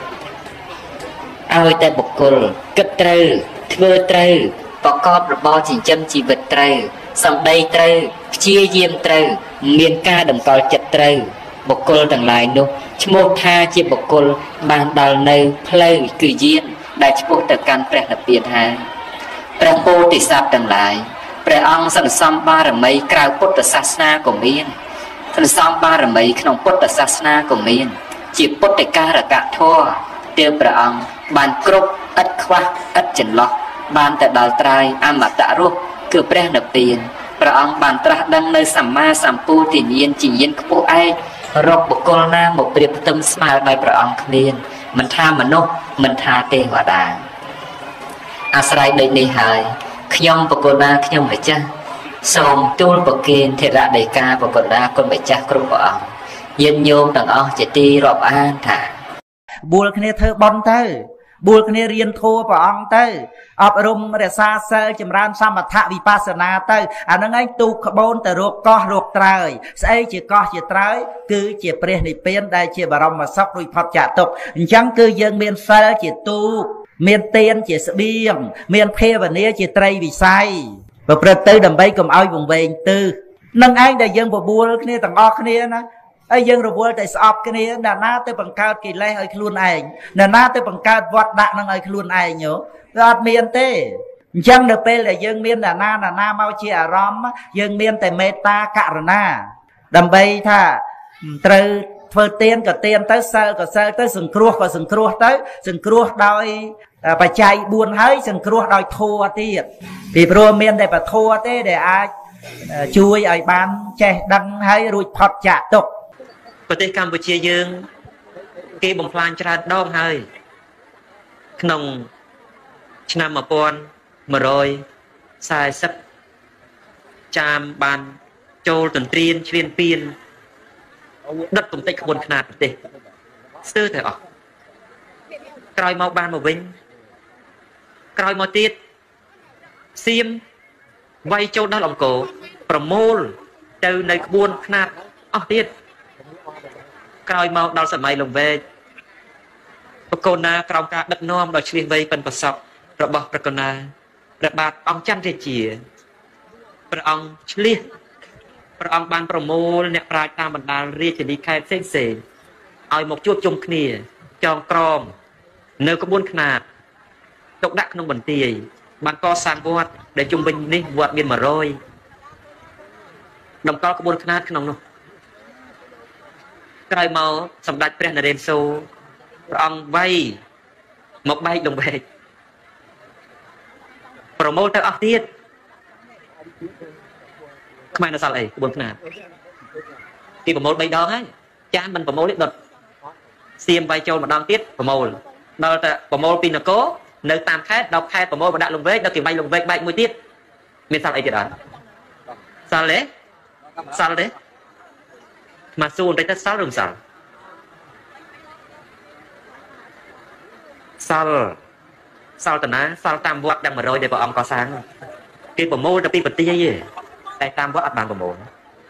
ឲ្យតែបុគ្គលគិតត្រូវធ្វើត្រូវប្រកបរបរចិញ្ចឹមជីវិតត្រូវសម្ដីត្រូវព្យាយាមត្រូវមានការតម្កល់ចិត្តត្រូវបុគ្គលទាំងឡាយនោះឈ្មោះថាជាបុគ្គលបានដល់នៅផ្លូវគឺយានដែលឆ្ពោះទៅកាន់ព្រះនិព្វានហើយព្រះពោធិសត្វទាំងឡាយព្រះអង្គសន្សំបារមីក្រៅពុទ្ធសាសនាក៏មានសន្សំបារមីក្នុងពុទ្ធសាសនាក៏មានជាពុទ្ធការកធម៌ទើបព្រះអង្គបានគ្រប់ឥតខ្វះឥតចន្លោះបានទៅដល់ត្រើយអមតៈរស់គឺព្រះនិព្វានព្រះអង្គបានត្រាស់ដឹងនៅសម្មាសម្ពុទ្ធញ្ញាណជាញាណខ្ពស់ឯករកបុគ្គលណាមកប្រៀបផ្ទឹមស្មើដោយព្រះអង្គគ្មានមិនថាមនុស្សមិនថាទេវតាអាស្រ័យដូចនេះហើយខ្ញុំបកុណាខ្ញុំម្ចាស់សូមទូលប្រគេនធរដីកាបកុណាគុណម្ចាស់គ្រប់ព្រះអង្គញាតិញោមទាំងអស់ជាទីរាប់អានថាបួលគ្នាធ្វើបុណ្យទៅបួលគ្នារៀនធម៌ព្រះអង្គទៅអប់រំរក្សាសិលចម្រើនសមថវិបស្សនាទៅអានឹងឯងទូកក្បូនទៅរកកោះរកត្រើយស្អីជាកោះជាត្រើយគឺជាព្រះនិព្វានដែលជាបរមសុខរួចផុតចាកទុក្ខអញ្ចឹងគឺយើងមានសិលជាទូកមានទានជាស្បៀងមានភាវនាជាត្រីវិស័យប្រព្រឹត្តទៅដើម្បីកុំឲ្យវង្វេងទិសនឹងឯងដែលយើងបបួលគ្នាទាំងអស់គ្នាណាហើយយើងរវល់តែស្អប់គ្នាអ្នកណាទៅបង្កើតកិលេសឲ្យខ្លួនឯងអ្នកណាទៅបង្កើតវត្តដាក់នឹងឲ្យខ្លួនឯងយោវាអត់មានទេអញ្ចឹងនៅពេលដែលយើងមានអ្នកណាមកជាអារម្មណ៍យើងមានតែមេត្តាករុណាដើម្បីថាត្រូវធ្វើទានក៏ទានទៅសិលក៏សិលទៅសង្គ្រោះក៏សង្គ្រោះទៅសង្គ្រោះដោយបច្ច័យ4ហើយសង្គ្រោះដោយធម៌ទៀតពីព្រោះមានតែពធម៌ទេដែលអាចជួយឲ្យបានចេះដឹងហើយរួចផុតចាកទុក្ខប្រទេសកម្ពុជាយើងគេបំផ្លាញច្រើនដងហើយក្នុងឆ្នាំ1140ចាមបានចូលទន្ទ្រានឈ្លានពានដុតកំទេចក្បួនខ្នាតប្រទេសស្ទើរតែអស់ក្រោយមកបានមកវិញក្រោយមកទៀតសៀមវាយចូលដល់អង្គរប្រមូលទៅនៅក្បួនខ្នាតអស់ទៀតក្រោយមកដល់សម័យលង្វែកបកូនណាក្រោមការដឹកនាំដោយឆ្លៀសវៃប៉ិនប្រសពរបស់ព្រះកូនណាព្រះបាទអង្គច័ន្ទរាជាព្រះអង្គឆ្លៀសព្រះអង្គបានប្រមូលអ្នកប្រាជ្ញតាមបណ្ដាលរាជធានីខេត្តផ្សេងៗឲ្យមកជួបជុំគ្នាចងក្រមនៅក្បួនខ្នាតទុកដាក់ក្នុងបន្ទាយបានកសាងវត្តដែលជុំវិញនេះវត្តមាន100តម្កល់ក្បួនខ្នាតក្នុងនោះក្រោយមកសម្ដេចព្រះនរេនសូរព្រះអង្គវៃមកបែកដងវែកប្រមូលទៅអស់ទៀតខ្មែរនៅសល់អីក្បួនខ្នាតគេប្រមូល3ដងហើយចានមិនប្រមូលទេដុតសៀមវាយចូលម្ដងទៀតប្រមូលដល់តែប្រមូលពីនគរនៅតាមខេត្តដល់ខេត្តប្រមូលមកដាក់លង្វែកដល់គេវាយលង្វែកបែកមួយទៀតមានសល់អីទៀតអត់សល់ទេមកសួរបន្តិចទៅសល់ឬមិនសល់សល់តាណាសល់តាមវត្តទាំង100ដែលព្រះអង្គកសាងគេប្រមូលទៅពីបន្ទាយទេតែតាមវត្តអត់បានប្រមូល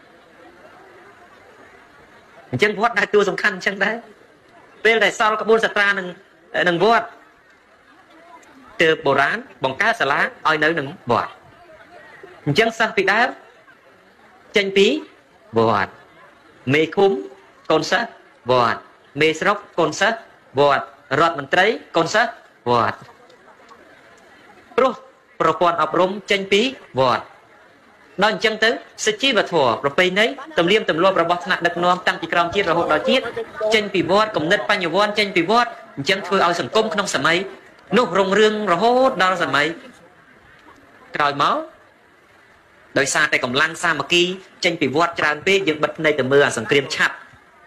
អញ្ចឹងវត្តដែរតួសំខាន់អញ្ចឹងដែរពេលដែលសល់ក្បួនសត្រានឹងវត្តទើបបុរាណបង្កើតសាលាឲ្យនៅនឹងវត្តអញ្ចឹងសិស្សពីដើមចេញពីវត្តមេឃុំកូនសិស្សវត្តមេស្រុកកូនសិស្សវត្តរដ្ឋមន្ត្រីកូនសិស្សវត្តព្រោះប្រព័ន្ធអប់រំចេញពីវត្តដល់អញ្ចឹងទៅសុជីវធម៌ប្រពៃណីទំនៀមទម្លាប់របស់ថ្នាក់ដឹកនាំតាំងពីក្រោមជាតិរហូតដល់ជាតិចេញពីវត្តគំនិតបញ្ញវន្តចេញពីវត្តអញ្ចឹងធ្វើឲ្យសង្គមក្នុងសម័យនោះរុងរឿងរហូតដល់សម័យក្រោយមកដោយសារតែកម្លាំងសាមគ្គីចេញពីវត្តច្រើនពេកយើងបិទភ្នែកទៅមើលអាសង្គ្រាមឆាប់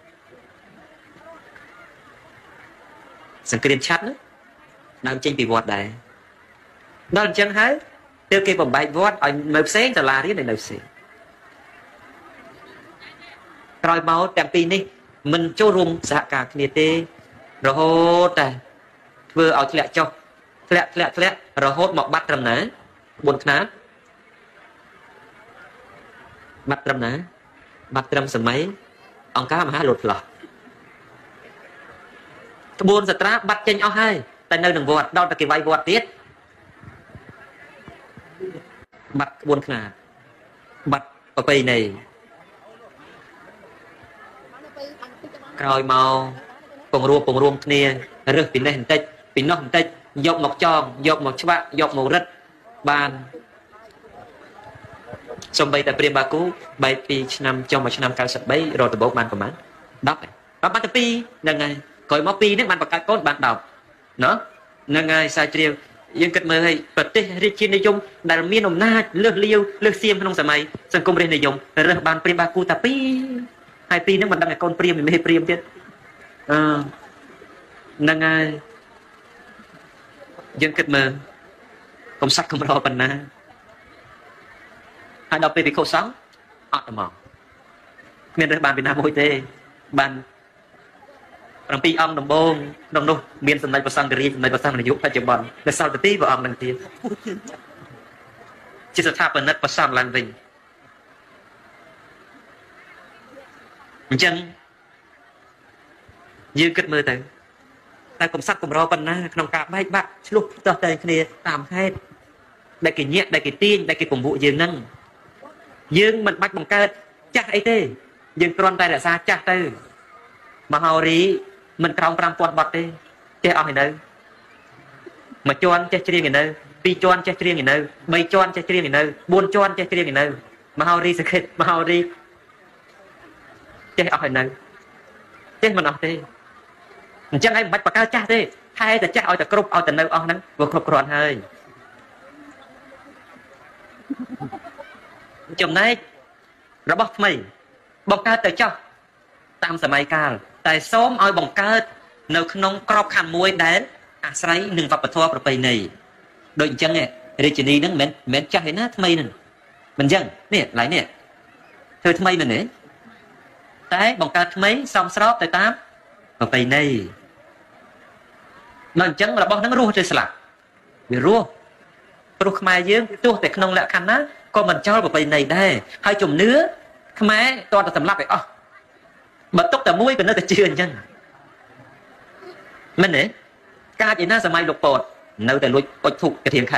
ណាដើមចេញពីវត្តដែរដល់អញ្ចឹងហើយទើបគេបំបែកវត្តឲ្យនៅផ្សេងសាលារៀននៅផ្សេងក្រោយមកទាំងពីរនេះមិនចូលរួមសហការគ្នាទេរហូតតែធ្វើឲ្យធ្លាក់ចុះធ្លាក់រហូតមកបាត់ត្រឹមណា4ខ្នាតបាត់ត្រឹមណាបាត់ត្រឹមសម័យអង្គការមហាលូតផ្លោះក្បួនសត្រាបាត់ចេញអស់ហើយតែនៅនឹងវត្តដល់តែគេវាយវត្តទៀតបាត់ក្បួនខ្នាតបាត់ប្រពៃណីក្រោយមកពង្រួមគ្នារើសពីនេះបន្តិចពីនោះបន្តិចយកមកចងយកមកច្បាក់យកមករឹតបានសំបីតែព្រាមបាគូបែកពីឆ្នាំចុងមកឆ្នាំ93រត់ដំបូកបានប្រហែល10ហើយបានតែ2ហ្នឹងហើយក្រោយមក2នេះបានបង្កើតកូនបាន10ណ៎ហ្នឹងហើយសាជ្រាវយើងគិតមើលឲ្យប្រទេសរាជានិយមដែលមានអំណាចលើសលាវលើសសៀមក្នុងសម័យសង្គមរាជនិយមរើសបានព្រាមបាគូតែ2ហើយ2ហ្នឹងមិនដឹងឲ្យកូនព្រាមមិនមេព្រាមទៀតហ្នឹងហើយយើងគិតមើលកំសត់កំរប៉ុណ្ណាហើយដល់ពេលវិខុសង្ឃអត់ទៅមកគ្មានរើសបានពីណាមួយទេបាន7អង្គដំបូងក្នុងនោះមានសម្ដេចព្រះសង្ឃរាជសម្ដេចព្រះសង្ឃនាយកបច្ចុប្បន្នដែលសល់ទៅ2ព្រះអង្គនឹងទៀតជាស្ថាបនិកប្រសំឡើងវិញអញ្ចឹងយើងគិតមើលទៅតែកំសត់កម្រប៉ុណ្ណាក្នុងការបែកបាក់ឆ្លោះតោះតែគ្នាតាមហេតុដែលគេញាក់ដែលគេទាញដែលគេពំពួកយើងហ្នឹងយើងមិនបាច់បង្កើតចាស់អីទេយើងគ្រាន់តែរក្សាចាស់ទៅមហោរីមិនក្រោម5000បទទេចេះអស់ឯនៅមួយជាន់ចេះច្រៀងឯនៅ2ជាន់ចេះច្រៀងឯនៅ3ជាន់ចេះច្រៀងឯនៅ4ជាន់ចេះច្រៀងឯនៅមហោរីសក្តិមហោរីចេះអស់ឯនៅចេះមិនអស់ទេអញ្ចឹងឯងមិនបាច់បង្កើតចាស់ទេថែតែចាស់ឲ្យតែគ្រប់ឲ្យតែនៅអស់ហ្នឹងវាគ្រប់គ្រាន់ហើយចំណែករបស់ថ្មីបង្កើតទៅចោះតាមសម័យកាលតែសូមឲ្យបង្កើតនៅក្នុងក្របខ័ណ្ឌមួយដែលអាស្រ័យនឹងវប្បធម៌ប្រពៃណីដូចអញ្ចឹងរាជធានីហ្នឹងមិនមែនចាស់ទេណាថ្មីហ្នឹងមិនអញ្ចឹងនេះឡើយនេះធ្វើថ្មីមែនទេតែបង្កើតថ្មីសមស្របទៅតាមប្រពៃណីដល់អញ្ចឹងរបស់ហ្នឹងរស់ទៅស្លាប់វារស់ព្រោះខ្មែរយើងទោះតែក្នុងលក្ខខណ្ឌណាក៏មិនចោលប្រពៃណីដែរហើយជំនឿខ្មែរតើតែសម្លាប់ឲ្យអស់បើទុកតែមួយក៏នៅតែជឿអញ្ចឹងមែនទេកាចឯណាសម័យលោកពតនៅតែលួចអុជធូបកធានខែ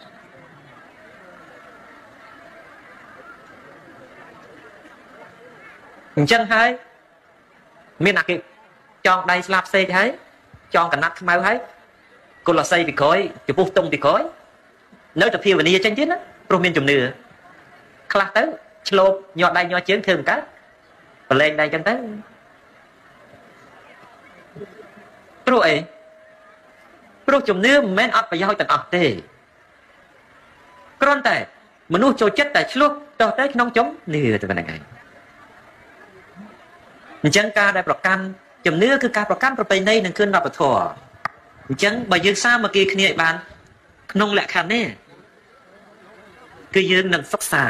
អញ្ចឹងហើយមានអាគេចងដៃស្លាប់សេកហើយចងកណាត់ខ្មៅហើយគុលស័យពីក្រោយចំពោះតុងពីក្រោយនៅតែភាវនាចេញទៀតណាព្រោះមានជំនឿខ្លះទៅឆ្លូបញាត់ដៃញាត់ជើងធ្វើមិនកើតប្រឡែងដៃចឹងទៅព្រោះអីព្រោះជំនឿមិនមែនអត់ប្រយោជន៍ទាំងអស់ទេគ្រាន់តែមនុស្សចូលចិត្តតែឆ្លោះតោះទៅក្នុងជំនឿទៅប៉ុណ្្នឹងឯងអញ្ចឹងការដែលប្រកាន់ជំនឿគឺការប្រកាន់ប្រពៃណីនិងគុណវប្បធម៌អញ្ចឹងបើយើងសាមគ្គីគ្នាឲ្យបានក្នុងលក្ខខណ្ឌនេះគឺយើងនឹងសិក្សា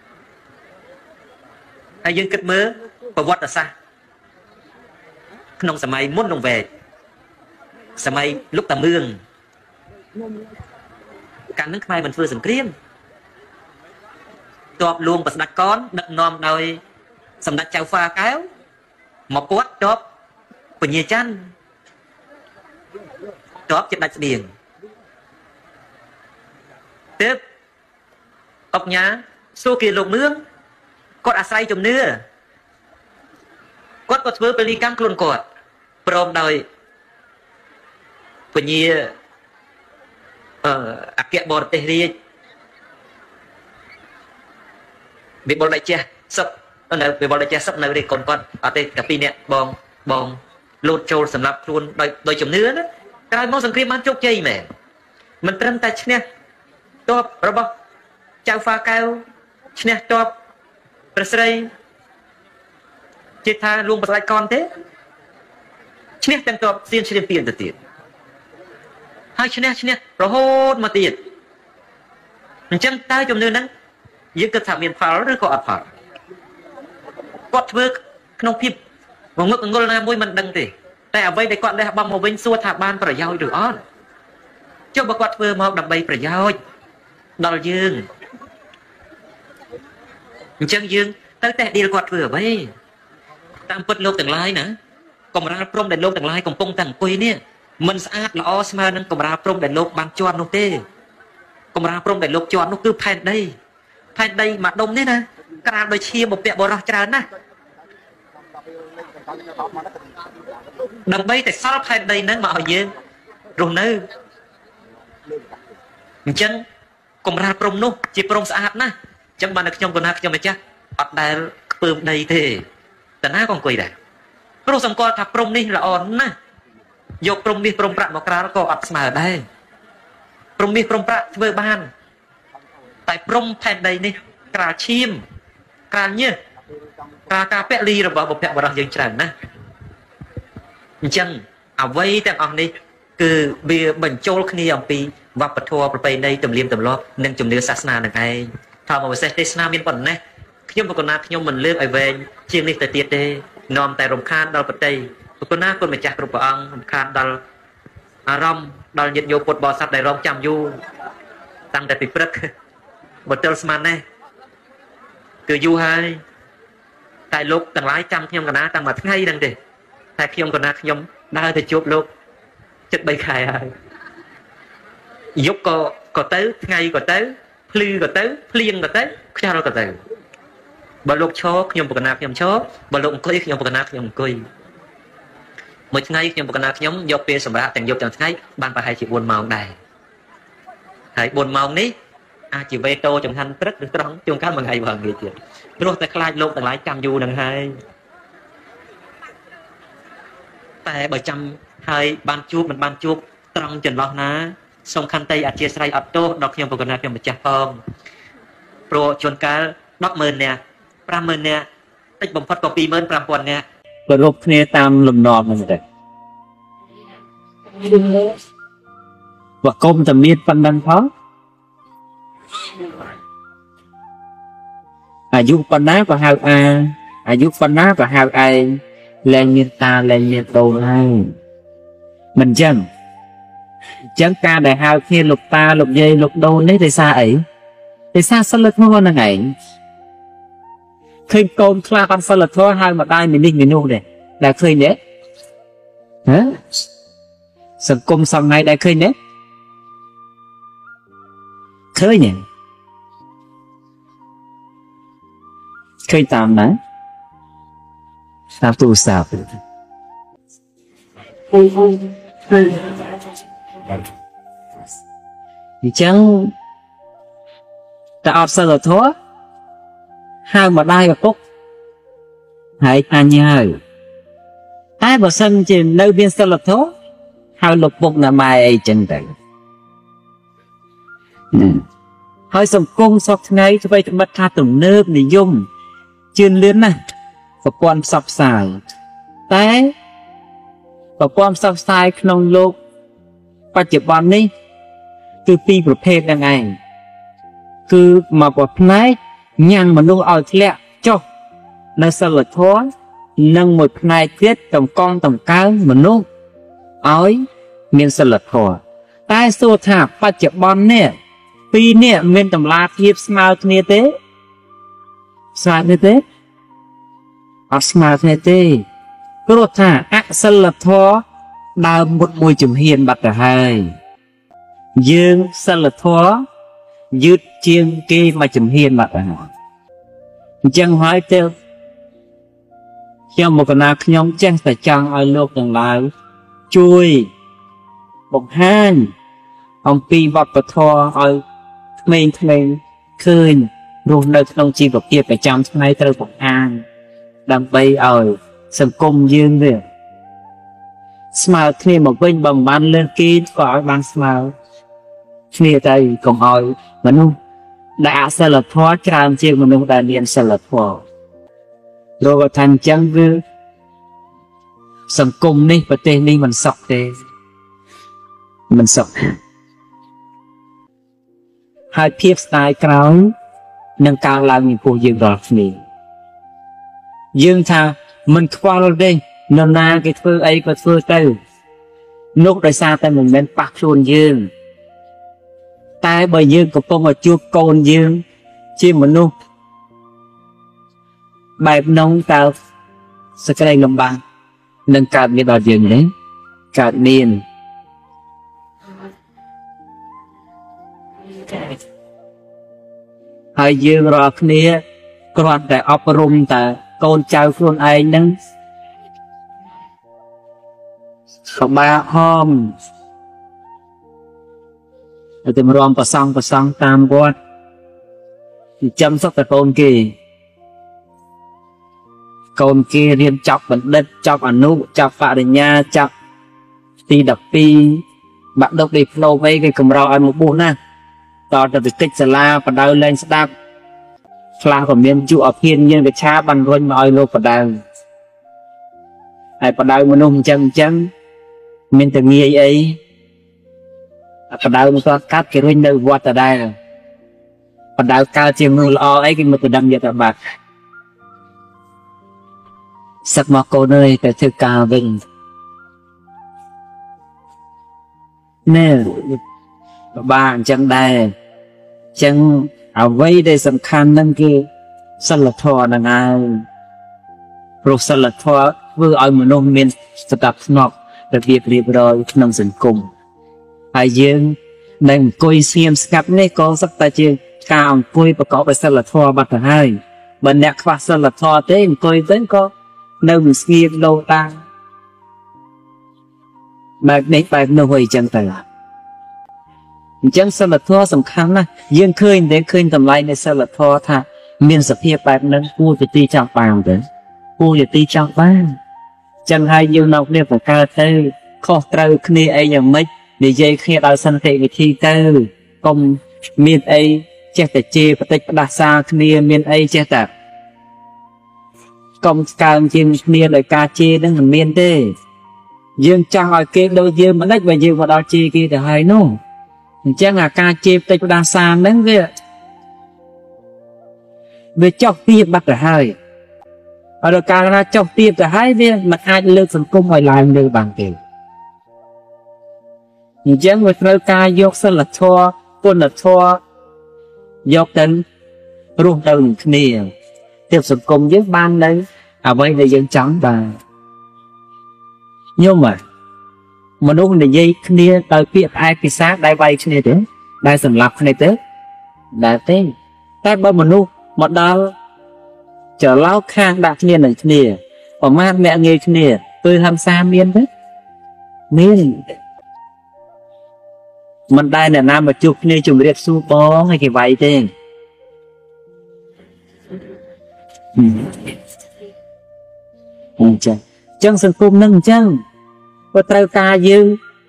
ហើយយើងគិតមើលប្រវត្តិសាស្ត្រក្នុងសម័យមុននឹងវែកសម័យលោកតាមឿងកាលនោះខ្មែរមិនធ្វើសង្គ្រាមទ័ពលួងប្រស្ដេចកនដឹកនាំដោយសម្ដេចចៅហ្វាកែវមកពាត់ទ័ពពញាច័ន្ទទ័ពចិត្តដាច់ស្បៀងទើបអុកញ៉ាសួរគេលោកមឿងគាត់អាស្រ័យជំនឿគាត់ក៏ធ្វើពលីកម្មខ្លួនគាត់ព្រមដោយពញាអគ្គបរទេសរាជវិបុលដេជះសឹកនៅវិបុលដេជះសឹកនៅនេះកូនគាត់អត់ទេតែពីរនាក់បងលោតចូលសម្រាប់ខ្លួនដោយជំនឿណាក្រោយមកសង្គ្រាមបានជោគជ័យមែនមិនត្រឹមតែឈ្នះទ័ពរបស់ចៅហ្វាកែវឈ្នះទ័ពព្រះស្រីជាថាលួងប្រស្ដេចកនទេឈ្នះទាំងទ័ពសៀនឈ្លានពានទៅទៀតហើយឈ្នះរហូតមកទៀតអញ្ចឹងតើជំនឿហ្នឹងយើងគិតថាមានផលឬក៏អត់ផលគាត់ធ្វើក្នុងភាពងងឹកងល់ណាមួយមិនដឹងទេតែអ្វីដែលគាត់លះបង់មកវិញសួរថាបានប្រយោជន៍ឬអត់ចុះបើគាត់ធ្វើមកដើម្បីប្រយោជន៍ដល់យើងអញ្ចឹងយើងទៅតែឌីលគាត់ធ្វើអ្វីតាមពិតលោកទាំងឡាយណាកម្រាលព្រំដែលលោកទាំងឡាយកំពុងតែអង្គុយនេះមិនស្អាតល្អស្មើនឹងកម្រាលព្រំដែលលោកបានជាន់នោះទេកម្រាលព្រំដែលលោកជាន់នោះគឺផែនដីមួយដុំនេះណាក្រាលដោយឈាមបំពាក់បរោះច្រើនណាស់ដើម្បីតែសល់ផែនដីហ្នឹងមកឲ្យយើងរស់នៅអញ្ចឹងកម្រាលព្រំនោះជាព្រំស្អាតណាស់អញ្ចឹងបានតែខ្ញុំម្ចាស់អត់ដែលខ្ពើមដីទេតាណាក៏អង្គុយដែរព្រោះសង្កល់ថាព្រំនេះល្អណាស់យកព្រំមាសព្រំប្រាក់មកក្រាលក៏អត់ស្មើដែរព្រំមាសព្រំប្រាក់ធ្វើបានតែព្រំផែនដីនេះក្រាលឈាមក្រាលញើសក្រាលការពលីរបស់បុព្វបុរសយើងច្រើនណាស់អញ្ចឹងអ្វីទាំងអស់នេះគឺវាបញ្ចូលគ្នាអំពីវប្បធម៌ប្រពៃណីទំនៀមទម្លាប់និងជំនឿសាសនានឹងឯងថាមកពិសេសទេសនាមានប៉ុណ្ណេះខ្ញុំបកណាខ្ញុំមិនលើកឲ្យវែងជាងនេះទៅទៀតទេនាំតែរំខានដល់ប្រតិបកណាគុណម្ចាស់គ្រប់ព្រះអង្គរំខានដល់អារម្មណ៍ដល់ញាតិញោមពុទ្ធបរិស័ទដែលរងចាំយូរតាំងតែពីព្រឹកបទិលស្មាននេះគឺយូរហើយតែលោកទាំងឡាយចាំខ្ញុំកណាតាំងមួយថ្ងៃហ្នឹងទេតែខ្ញុំកណាខ្ញុំដើរទៅជួបលោកជិត3ខែហើយយប់ក៏ទៅថ្ងៃក៏ទៅភ្លឺក៏ទៅភ្លៀងក៏ទៅខ្យល់ក៏ទៅបើលោកឈរខ្ញុំបកណាខ្ញុំឈរបើលោកអង្គុយខ្ញុំបកណាខ្ញុំអង្គុយមួយថ្ងៃខ្ញុំបកណាខ្ញុំយកពេលសម្រាប់ទាំងយប់ទាំងថ្ងៃបានប្រហែលជា4ម៉ោងដែរហើយ4ម៉ោងនេះអាចជាវេតូចំខាន់ព្រឹកឬត្រង់ជួនកាលមួយថ្ងៃបើងាយទៀតព្រោះតែខ្លាចលោកទាំងឡាយចាំយូរនឹងហើយតែបើចាំហើយបានជួបមិនបានជួបត្រង់ចន្លោះណាសូមខន្តីអធិស្ឋានអត់ទោសដល់ខ្ញុំបកណាខ្ញុំម្ចាស់ផងព្រោះជួនកាល 10,000 នាក់ 5,000 នាក់តិចបំផុតក៏ 25,000 នាក់ក៏រົບគ្នាតាមលំនាំហ្នឹងដែរបើកុំតែមានប៉ុណ្ណឹងផងអាយុប៉ុណ្ណាក៏ហៅអាយុប៉ុណ្ណាក៏ហៅឯងលែងមានតាលែងមានតូនហើយមិនចឹង chẳng ca đại hào kia lục ta lục dây lục đô nấy thì xa ấy thì xa sân lực ngon là ngày khi con khla con sân lực thôi hai mà đai mình đi mình nô này đã khơi nhé hả sân cung sau này đã khơi nhé khơi nhỉ khơi tạm nè sao tu sao thì chẳng ta ọt sơ rồi thua hai mà đai và cúc hãy ăn nhờ ai bảo sân chỉ nơi biên sơ lật thua hai lục bụng là mai ấy chân tận hai sông cung sọc ngay cho vay cho mất tha tổng nớp để dùng chuyên liên nè và quan sọc xài té và quan sọc xài không lục và chụp bọn điคือปีประเภทยังไงคือมาบอกนายยังมนุษย์เอาที่แหละจบในสลัดท้อนนั่งหมดนายเทียดต่ำกองต่ำก้าวมนุษย์เอาเมียนสลัดท้อใต้โซ่ถาปัจจุบันเนี่ยปีเนี่ยเมียนตำลาเทียบสมาร์ทเนเต้สมาร์ทเนเต้เอาสมาร์ทเนเต้ก็รถถาอักสลัดท้อดาวหมดมวยจุ่มเฮียนบัดแต่ให้dương sân là thoa dứt chiên kia mà chùm hiên mặt à chẳng hỏi tiêu cho một con nào nhóm chẳng phải chẳng ở lúc gần lại chui một hang ông pi vọt vào thoa ở mình khơi rồi nơi không chi vào kia phải chăm ngay tới một hang đang bay ở sân cung dương vậy smile khi một bên bằng ban lên kia có ban smile kia đây còn hỏi mà nung đã sẽ là thoát tràn chiếc mà nung đã niên sẽ là thoát rồi vào thành chân vư sân cung đi và tên đi mình sọc thế mình sọc hai phiếp style cáo nâng cao làm những cô dương đọc mình dương thà mình qua rồi đây nó na cái thơ ấy có thơ tư lúc đời xa tay mình bên bạc luôn dương tai bởi dương của con mà chua con dương chi mà nung bài nông tao sẽ cái này làm bằng nâng cao như đòi dương đấy cao niên hai dương rồi kia còn tại ấp rung ta con trai con ai nâng có ba hôm thì mà rong bà song tam quan thì chăm sóc tại con kia riêng chọc bẩn đất chọc ở nụ chọc phạ để nha chọc thì đập pi bạn đọc đi flow mấy cái cầm rau ăn một bún nè tao được kích xà la và đau lên đạp pha của miền chủ ở phiên nhân cái cha bằng con mọi lô và đau ai và đau mà nung chân mình từng nghe ấy và đau một con cắt cái huynh đâu vọt ở đây rồi và đau cao chiều ngư lo ấy cái một từ đâm vào tận bạc sắc mọc cô nơi tại thư cao bình nè bạn chẳng đây chẳng ở vây đây sầm khăn nâng kia sân lật thọ là ai rồi sân lật thọ vừa ở một nông miền tập ngọc đặc biệt rồi nông dân cùng ai dương nên coi xem skip này có sắc ta chưa cao coi và có phải sân lật thọ bật hai bên nẹt khoa sân lật thọ thế coi tới có nơi mình nghe lâu ta bài này bài nơi hồi chân tài chẳng sân lật thọ sầm khăn na dương khơi để khơi tầm lạiในsân lật thọ thà miền sập hiệp bàiนั้นพูดจะตีจังปางเด้อพูดจะตีจังบ้านจังให้ยูนอกเนี่ยของการเธอข้อตราคณีไอ้ยังไม่ในใจเครียดเอาสันติวิธีเธอกรมมีไอ้เจ้าแต่เจปฏิปดาซาคณีมีไอ้เจ้าแต่กรมการจริงคณีโดยการเจนั่นมันมีเด้ยังจังเอาเกโดยยืมมันได้ไปยืมมาเอาเจกี่แต่ให้นู่นchẳng là ca chép tay của đa san đến về chọc tiệp bắt cả hai ở đó ca ra chọc tiệp cả hai về mặt ai lơ phần công ngoài làm được bằng tiền អញ្ចឹងវាត្រូវការយកសិលធម៌គុណធម៌យកទៅរស់ទៅនឹងគ្នាទើបសង្គមយើងបាននៅអ្វីដែលយើងចង់បានញោមមនុស្សនិយាយគ្នាដោយពាក្យផ្អែកពិសាដែលវាយគ្នាទេដែលសម្លាប់គ្នាទេដែលទេតែបើមនុស្សមកដល់ចរឡោកខាងដាក់គ្នានឹងគ្នាប្រមាថអ្នកងាយគ្នាពេលហិង្សាមានទេមានមិនដែលអ្នកណាមកជួបគ្នាជំរាបសួរបងឲ្យគេវាយទេអញ្ចឹងសង្គមនឹងអញ្ចឹងក៏ត្រូវការយើង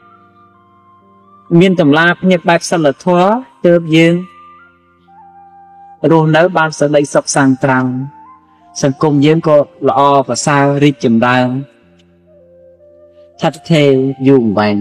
មានតម្លាភាពបែបសិលធម៌ទើបយើងរស់នៅបានសេចក្តីសុខសាន្តត្រង់សង្គមយើងក៏ល្អប្រសើររីកចម្រើនឆាត់ថេរយូរអង្វែង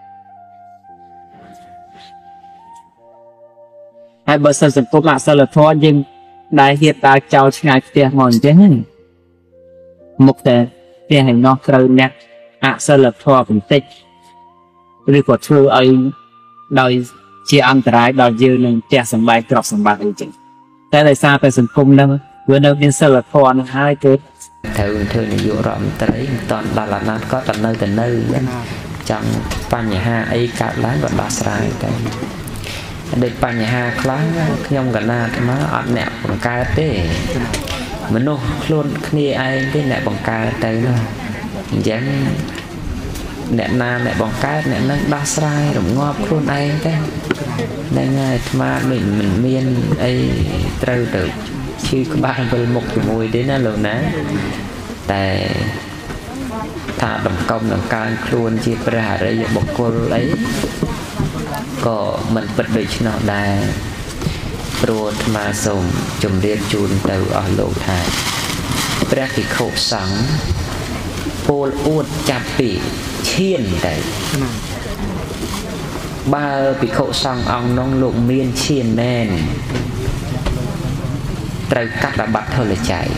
ហើយបើសិនសង្គមអសិលធម៌យើងដែលហៀបដើរចោលឆ្ងាយផ្ទះមកអញ្ចឹងមុខតែផ្ទះឯណោះត្រូវអ្នកអសិលធម៌បន្តិចឬក៏ធ្វើឲ្យដោយជាអន្តរាយដល់យើងនឹងផ្ទះសម្បែងទ្រព្យសម្បត្តិអីចឹងតែដោយសារតែសង្គមហ្នឹងវានៅមានសិលធម៌នឹងហើយគឺត្រូវធ្វើនាយករដ្ឋមន្ត្រីមិនតាន់ដល់អាណត្តិក៏នៅចង់បញ្ហាអីកើតឡើងក៏ដោះស្រាយតែដូចបញ្ហាខ្លះខ្ញុំកណាអាត្មាអត់អ្នកបង្កើតទេមនុស្សខ្លួនគ្នាឯងទេអ្នកបង្កើតទៅណាអញ្ចឹងអ្នកណាអ្នកបង្កើតអ្នកនឹងដោះស្រាយរងាប់ខ្លួនឯងទៅហ្នឹងហើយអាត្មាដូចមិនមានអីត្រូវទៅឈឺក្បាលវិលមុខជាមួយទេណាលោកណាតែថាតម្កុំដង្កើងខ្លួនជាព្រះអរិយបុគ្គលអីក៏មិនពិតដូច្នោះដែរព្រោះអាត្មាសូមជម្រាបជូនទៅអស់លោកថាព្រះភិក្ខុសង្ឃពោលអួតចាប់ពីឈានទៅបើភិក្ខុសង្ឃអង្គនោះលោកមានឈានមែនត្រូវកាត់អាបត្តិធុលច័យ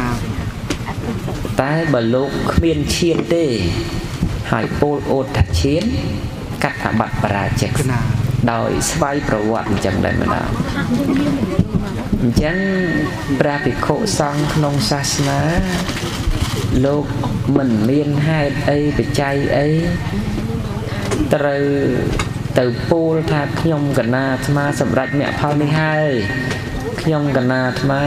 តែបើលោកគ្មានឈានទេហើយពោលអូតថាឈានកាត់អាបត្តិបរាជិកដោយស្វ័យប្រវត្តិអញ្ចឹងដែរម្ដងអញ្ចឹងព្រះភិក្ខុសង្ឃក្នុងសាសនាលោកមិនមានហេតុអីបច្ច័យអីត្រូវទៅពោលថាខ្ញុំកណាអាត្មាសម្រេចមគ្គផលនេះហើយខ្ញុំកណាអាត្មា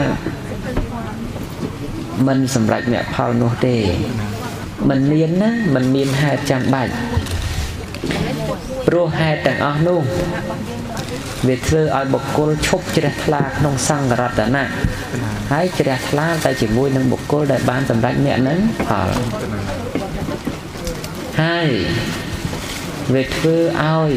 មិនសម្រេចមគ្គផលនោះទេមិនមានណាមិនមានហេតុចាំបាច់ព្រោះហេតុទាំងអស់នោះវាធ្វើឲ្យបុគ្គលឈប់ជ្រះថ្លាក្នុងសង្ឃរតនៈហើយជ្រះថ្លាតែជាមួយនឹងបុគ្គលដែលបានសម្រេចមគ្គនឹងផលហើយវាធ្វើឲ្យ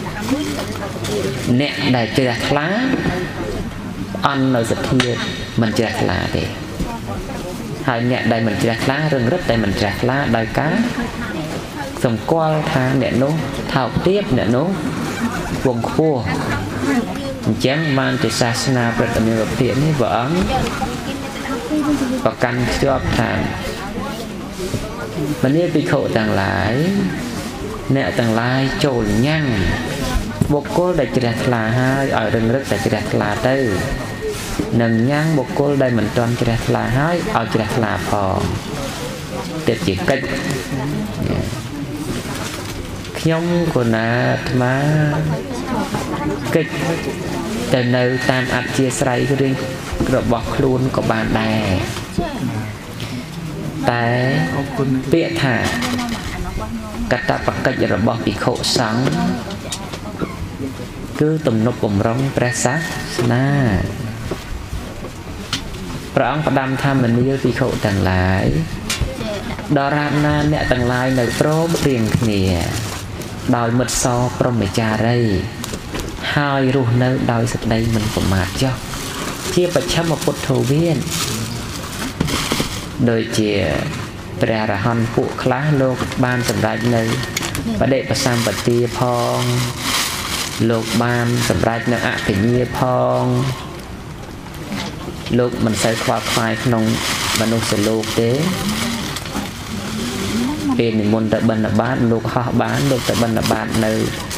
អ្នកដែលជ្រះថ្លាអន់នៅសទ្ធាមិនជ្រះថ្លាទេហើយអ្នកដែលមិនជ្រះថ្លារឹងរឹតតែមិនជ្រះថ្លាដោយការសម្គាល់ថាអ្នកនោះថោកទាបអ្នកនោះវងខ្ពស់អញ្ចឹងបានជាសាសនាប្រតិបត្តិភាពនេះព្រះអង្គប្រកាន់ខ្ជាប់ថាមនាភិក្ខុទាំងឡាយអ្នកទាំងឡាយចូលញ៉ាំងបុគ្គលដែលជ្រះថ្លាហើយឲ្យរឹងរឹតតែជ្រះថ្លាទៅនឹងញ៉ាំងបុគ្គលដែលមិនទាន់ជ្រះថ្លាហើយឲ្យជ្រះថ្លាផងទៅជាកិច្ចខ្ញុំគណាអាត្មាកិច្ចទៅនៅតាមអធិស្ស្រ័យរឿងរបស់ខ្លួនក៏បានដែរតែពាក្យថាកតបកិច្ចរបស់ភិក្ខុសង្ឃគឺទំនុកបំរុងព្រះសាសនាព្រះអង្គផ្ដាំថាមនាភិក្ខុទាំងឡាយដរាបណាអ្នកទាំងឡាយនៅព្រមព្រៀងគ្នាដោយមិត្តសព្រហ្មចារីហើយរស់នៅដោយសេចក្តីមិនប្រមាទចុះជាបច្ឆិមពុទ្ធវានដូចជាព្រះអរហន្តពួកខ្លះលោកបានសម្រេចនៅបដិបសម្បទាផងលោកបានសម្រេចនៅអភិញ្ញាផងលោកមិនសូវខ្វល់ខ្វាយក្នុងមនុស្សលោកទេពេលនិមន្តទៅបិណ្ឌបាតលោកហោះបានលោកទៅបិណ្ឌបាតនៅ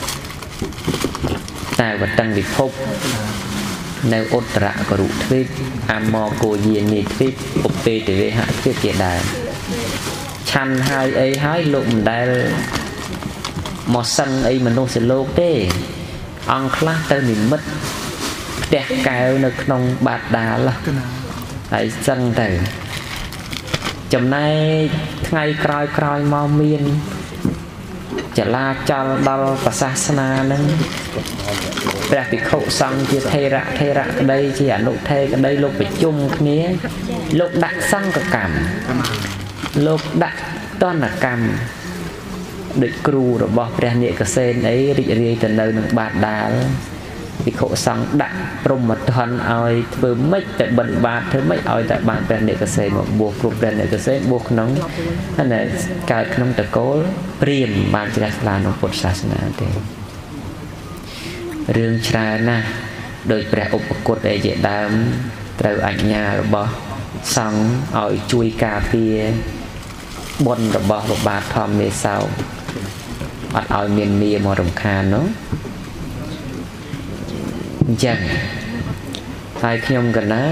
តែវតឹងវិភពនៅឧត្តរករុទ្វីបអាមកោយានីទ្វីបឧបេទវេហទ្វីបជាដើមឆាន់ហើយអីហើយលោកមិនដែលមកសឹងអីមនុស្សលោកទេអង្គខ្លះទៅនិមិត្តផ្ទះកែវនៅក្នុងបាតដាលហើយសឹងទៅចំណែកថ្ងៃក្រោយមកមានចលាចលដល់ប្រសាសនានឹងព្រះភិក្ខុសង្ឃជាថេរៈក្តីជាអនុថេរក្តីលោកប្រជុំគ្នាលោកដាក់សង្ឃកម្មលោកដាក់តនកម្មដូចគ្រូរបស់ព្រះនាគសេនអីរីករាយទៅនៅនឹងបាតដាលភិក្ខុសង្ឃដាក់ព្រហ្មទណ្ឌឲ្យធ្វើម៉េចតែបិណ្ឌបាតធ្វើម៉េចឲ្យតែបានព្រះនាគសេនមកបួសព្រោះព្រះនាគសេនបួសក្នុងហើយកើតក្នុងតកូលព្រាហ្មណ៍បានជ្រះថ្លាក្នុងពុទ្ធសាសនាទេរឿងច្រើនណាស់ដោយព្រះឧបគុតអីជាដើមត្រូវអញ្ញារបស់សង្ឃឲ្យជួយការពារបុណ្យរបស់ព្រះបាទធម្មមេសោអត់ឲ្យមានមាមករំខាននោះអញ្ចឹងហើយខ្ញុំកណា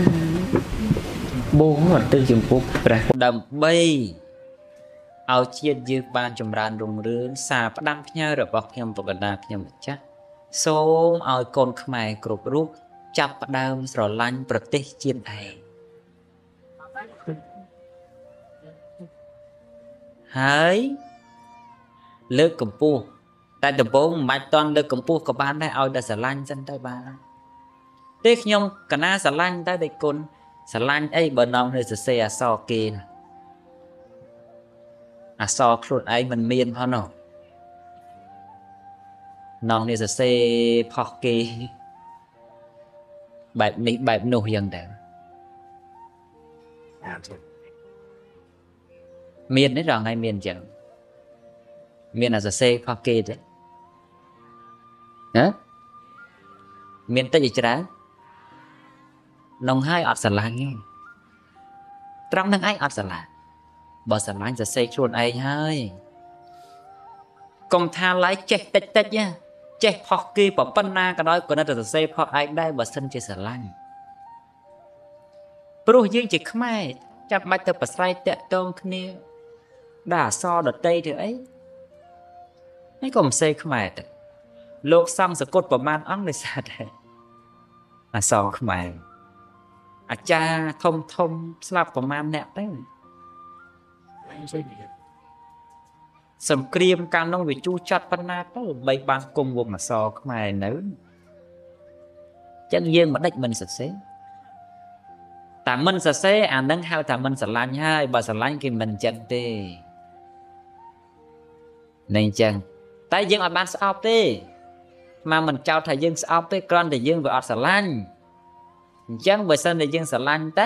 បួងអត់ទៅចំពោះព្រះដើម្បីឲ្យជាតិយើងបានចម្រើនរុងរឿងសារផ្ដាំផ្ញើរបស់ខ្ញុំបកណ្ដាខ្ញុំម្ចាស់សូមឲ្យកូនខ្មែរគ្រប់រូបចាប់ផ្ដើមស្រឡាញ់ប្រទេសជាតិឯងហើយលើកកម្ពស់តែដំបូងមិនបាច់តន់លើកកម្ពស់ក៏បានដែរឲ្យតែស្រឡាញ់សិនទៅបានទេខ្ញុំកណាស្រឡាញ់ទៅដេចគុណស្រឡាញ់អីបើនំនៅសរសេរអក្សរគេអក្សរខ្លួនឯងមិនមានផងនោះនំនេះសរសេរផុសគេបែបនេះបែបនោះយ៉ាងដែរមានទេរងហើយមានអញ្ចឹងមានអាសរសេរផុសគេទេណាមានតិចច្រើននងហើយអត់ស្រឡាញ់ទេត្រង់នឹងឯងអត់ស្រឡាញ់បើស្រឡាញ់សរសេរខ្លួនឯងហើយកុំថាឡើយចេះតិចចេះផុសគេប៉ុណ្ណាក៏ដោយក៏នៅតែសរសេរផុសឯងដែរបើសិនជាស្រឡាញ់ព្រោះយើងជាខ្មែរចាំបាច់ទៅប្រស្រ័យតាក់ទងគ្នាដាក់អក្សរដតីទៅអីនេះក៏មិនសេខ្មែរទៅលោកសង្ឃសកុតប្រមាណអង្គដោយសារតែអក្សរខ្មែរអាចារ្យធំស្លាប់ប្រមាណអ្នកទៅសង្គ្រាមកាលនោះវាជូរចត់ប៉ុណ្ណាទៅបីបានគុំវងអក្សរខ្មែរនៅចឹងយើងមិនដេចមិនសរសេរតែមិនសរសេរអានឹងហៅថាមិនស្រឡាញ់ហើយបើស្រឡាញ់គេមិនចឹងទេនឹងចឹងតែយើងអត់បានស្អប់ទេមកមិនចោទថាយើងស្អប់ទេគ្រាន់តែយើងវាអត់ស្រឡាញ់អញ្ចឹងបើសិនតែយើងស្រឡាញ់ទៅ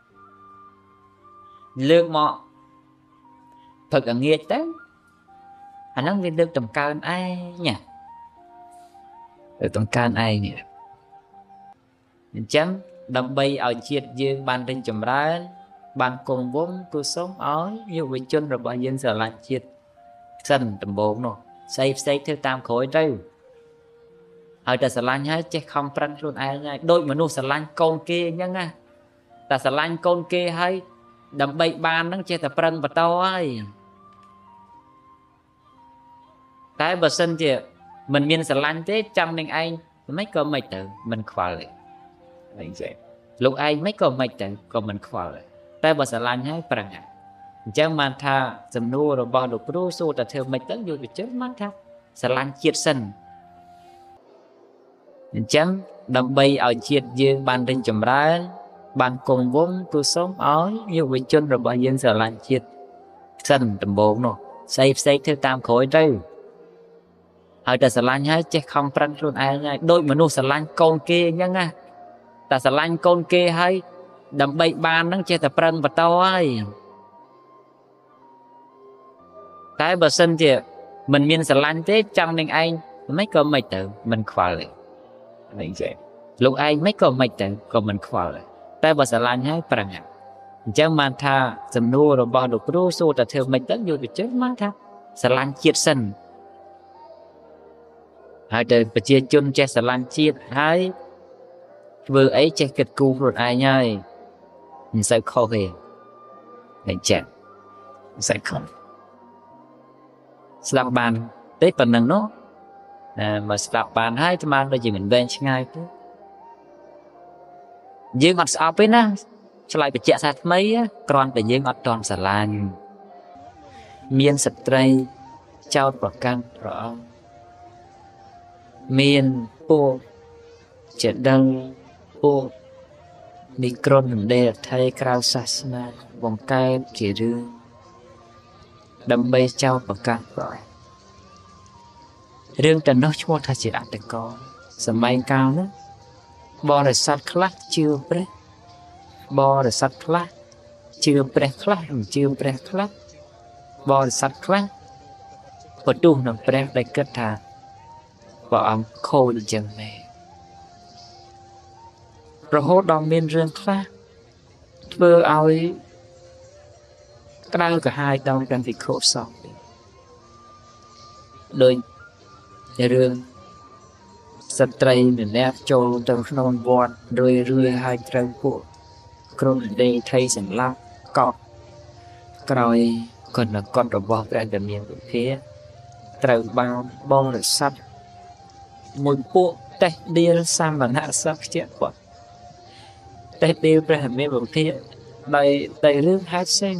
លើកមកផឹកងាចទៅអាហ្នឹងវាលើកតម្កើងឯងណាលើកតម្កើងឯងនេះអញ្ចឹងដើម្បីឲ្យជាតិយើងបានរីកចម្រើនបានគង់វង្សគូសូមឲ្យយុវជនរបស់យើងស្រឡាញ់ជាតិសិនដំបូងនោះផ្សេងធ្វើតាមក្រោយទៅឲ្យតែស្រឡាញ់ហើយចេះខំប្រឹងខ្លួនឯងហើយដូចមនុស្សស្រឡាញ់កូនគេអញ្ចឹងណាតែស្រឡាញ់កូនគេហើយដើម្បីបានហ្នឹងចេះតែប្រឹងបន្តហើយតែបើសិនជាមិនមានស្រឡាញ់ទេចាំនឹងឯងមិនក៏មិនទៅមិនខ្វល់ទេអីចេះលោកឯងមិនក៏មិនទៅក៏មិនខ្វល់ដែរតែបើស្រឡាញ់ហើយប្រឹងអញ្ចឹងបានថាសំណួររបស់លោកគ្រូសួរតែធ្វើមិនទៅយុវជនបានថាស្រឡាញ់ជាតិសិនអញ្ចឹងដើម្បីឲ្យជាតិយើងបានរីកចម្រើនបានគង់វង្សគូសូមឲ្យយុវជនរបស់យើងស្រឡាញ់ជាតិសិនដំបូងនោះផ្សេងធ្វើតាមក្រោយទៅឲ្យតែស្រឡាញ់ហើយចេះខំប្រឹងខ្លួនឯងហើយដូចមនុស្សស្រឡាញ់កូនគេអញ្ចឹងណាតែស្រឡាញ់កូនគេហើយដើម្បីបានហ្នឹងចេះតែប្រឹងបន្តហើយតែបើសិនជាមិនមានស្រឡាញ់ទេចាំនឹងឯងមិនក៏មិនទៅមិនខ្វល់ទេអីចេះលោកឯងមិនក៏មិនទៅក៏មិនខ្វល់ដែរតែបើស្រឡាញ់ហើយប្រឹងអ chẳng mà tha dầm nô rồi bao được pro số ta theo mình tất vô được chết mà tha sờ lăng chiết sân hai đời bạch chiên chun che sờ lăng chiết hai vừa ấy che kịch cù rồi ai nhơi mình sẽ khó về đánh chẹn sẽ không slap bàn tết phần năng nó mà slap bàn hai thì mang đôi gì mình bên ngay chứ dương mặt sao bên á cho lại bị chạy sát mấy á còn để dương mặt tròn sả lan miên sập tray trao bọc căn rõ miên po chuyện đăng po micron để thay cao sasna vòng cai chỉ rương đâm bay trao bọc căn rõ rương trần nó chua thay chỉ ăn được có sầm bay cao đó bò để sát khát chưa bre bò để sát khát chưa bre khát chưa bre khát bò để sát khát và tu nằm bre để kết thà và ông khô được chân mẹ rồi hốt đòn miên rương khát vừa ao ấy cái cả hai đòn cần phải khổ xong đôi rương sắp tray mình nếp cho trong non vọt rơi hai trâu của con đây thay sẵn lắm cọp rồi còn là con robot bò ra đầm miệng phía trâu bao bông là sắp một bộ tay đi sang bằng hạ sắp chết quá tay đi ra miệng bằng phía đầy nước hát sen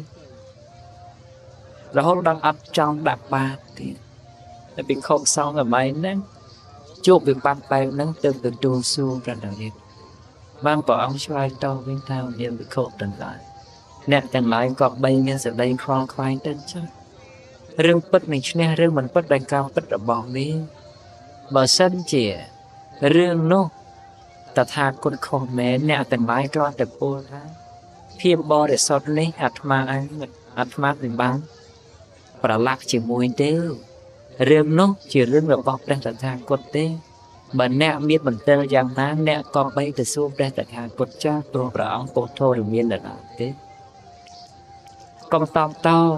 rồi đang ấp trong đạp ba thì bị không xong rồi máy nè chụp việc ban tay nắng từng từ trù xu ra đầu điện ban bỏ ông xoay to bên thao điện bị khổ tận lại nè chẳng lại còn bay nghe sự đây khoan khoai tên chứ rương bất mình nè rương mình bất đánh cao bất ở bỏ đi mà sân chỉ rương nô ta tha con khổ mẹ nè chẳng lại cho được cô ra phim bò để sọt lấy hạt ma mình bán và lạc chỉ mùi tiêu rương nó chỉ rương là bọc đang tận hàng cột tê mà nè biết mình tên rằng ná nè con bay từ xuống đang tận hàng cột cha tôi và ông cột thôi đừng miên là nào thế con to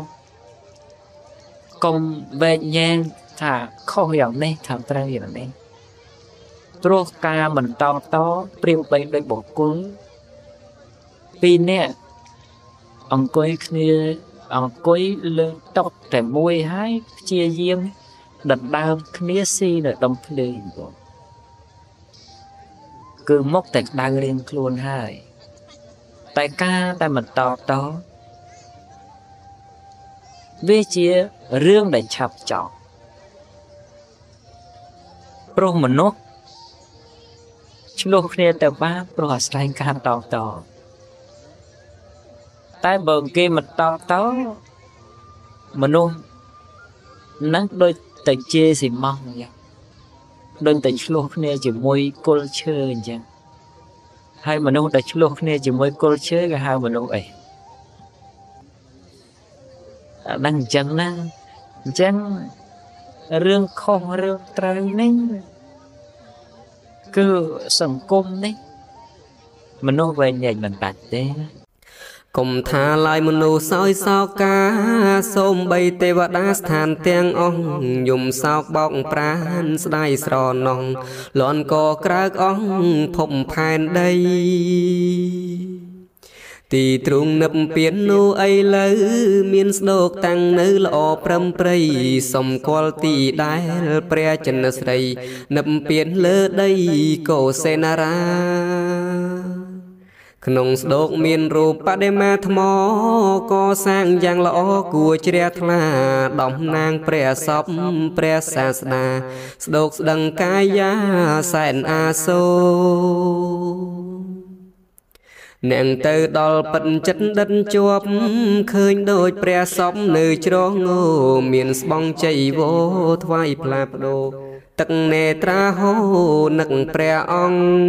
con về nhan thả khó hiểu nè thằng ta hiểu nè tôi ca mình to priêu bay đây bộ cuốn vì nè ông coi kia ông coi lưng tóc trẻ môi hái chia diêm đặt đau khía si ở trong phơi cứ móc tẹt đau lên luôn hai tại ca tại mình to về chia riêng để chập chọn pro mình nốt lúc này từ ba pro sai ca to tại bờ kia mình to mình luôn nắng đôi tay chê thì mong vậy đôi tay lúc này chỉ môi cô chơi vậy hai mình luôn tay lúc này chỉ môi cô chơi cả hai mình luôn ấy đang chẳng rương không rương trời nên cứ sầm cung đấy mình luôn về nhà mình đặt thế cùng tha lại một nụ soi sao cá xôm bay tê và đá than tiếng ong dùng sao bọc pran sдай sò nong lon co crack ong phồng phan đây tì trung nấp biến nô ấy lỡ miên độc tăng nữ lọ prâm prey sòng qual tì đai pre chân srei nấp biến lỡ đây cổ senara nông độc miền rùa ba đêm ma thmo co sang giang lõ của chia thla đom nang pre sop pre sa na độc đằng cai ya sen a so nàng từ đol bận chất đất chuột khơi đôi pre sop nơi cho ngô miền bong chạy vô thoai plap đô tận nè tra hô nặng pre ong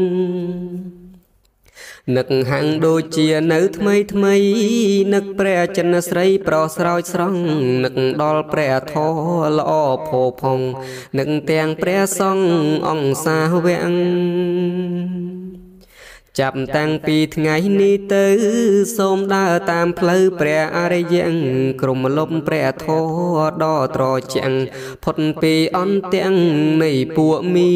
nực hàng đôi chia nữ thmây nực pre chân srei pro sroi srong nực đol pre tho lo phô phong nực tiếng pre song ong sa vẹn ចាប់តាំងពីថ្ងៃនេះទៅសូមដើរតាមផ្លូវព្រះអរិយក្រុមលំព្រះធម៌ដ៏ត្រជាក់ផុតពីអន្ទាំងនៃពួកមី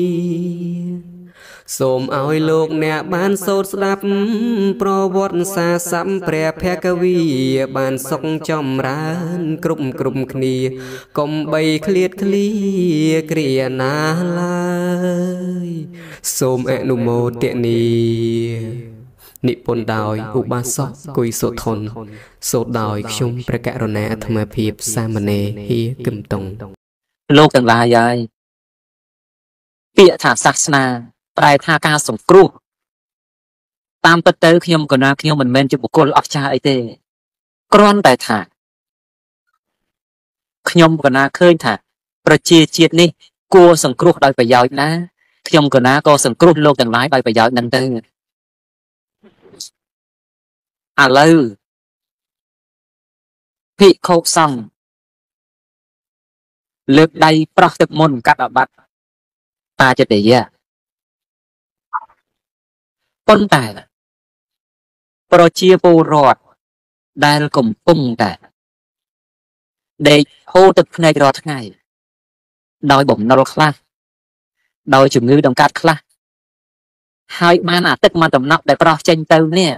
សូមឲ្យលោកអ្នកបានសូត្រស្ដាប់ប្រវត្តិសាស្ត្រព្រះភគវីបានសុខចម្រើនគ្រប់គ្នាកុំបីឃ្លាតឃ្លាគ្រាណាឡើយសូមអនុមោទនានិពន្ធដោយឧបាសកគុយសុធនសូត្រដោយខ្ញុំព្រះករុណាអាត្មាភាពសាមណេរហៀកឹមតុងលោកទាំងឡាយហើយពាក្យថាសាសនាប្រែថាការសង្គ្រោះតាមពិតទៅខ្ញុំកណាខ្ញុំមិនមែនជាបុគ្គលអស្ចារ្យអីទេគ្រាន់តែថាខ្ញុំកណាឃើញថាប្រជាជាតិនេះគួរសង្គ្រោះដោយប្រយោជន៍ណាខ្ញុំកណាក៏សង្គ្រោះលោកទាំងឡាយដោយប្រយោជន៍នឹងទៅឥឡូវភិក្ខុសង្ឃលើកដៃប្រោះទឹកមុនកាត់អាបត្តិបាចតិយៈប៉ុន្តែប្រជាពលរដ្ឋដែលកំពុងតែដេកហូរទឹកភ្នែករាល់ថ្ងៃដោយបំណុលខ្លះដោយជំងឺដង្កាត់ខ្លះហើយបានអាទឹកមកដំណក់ដែលប្រោះចេញទៅនេះ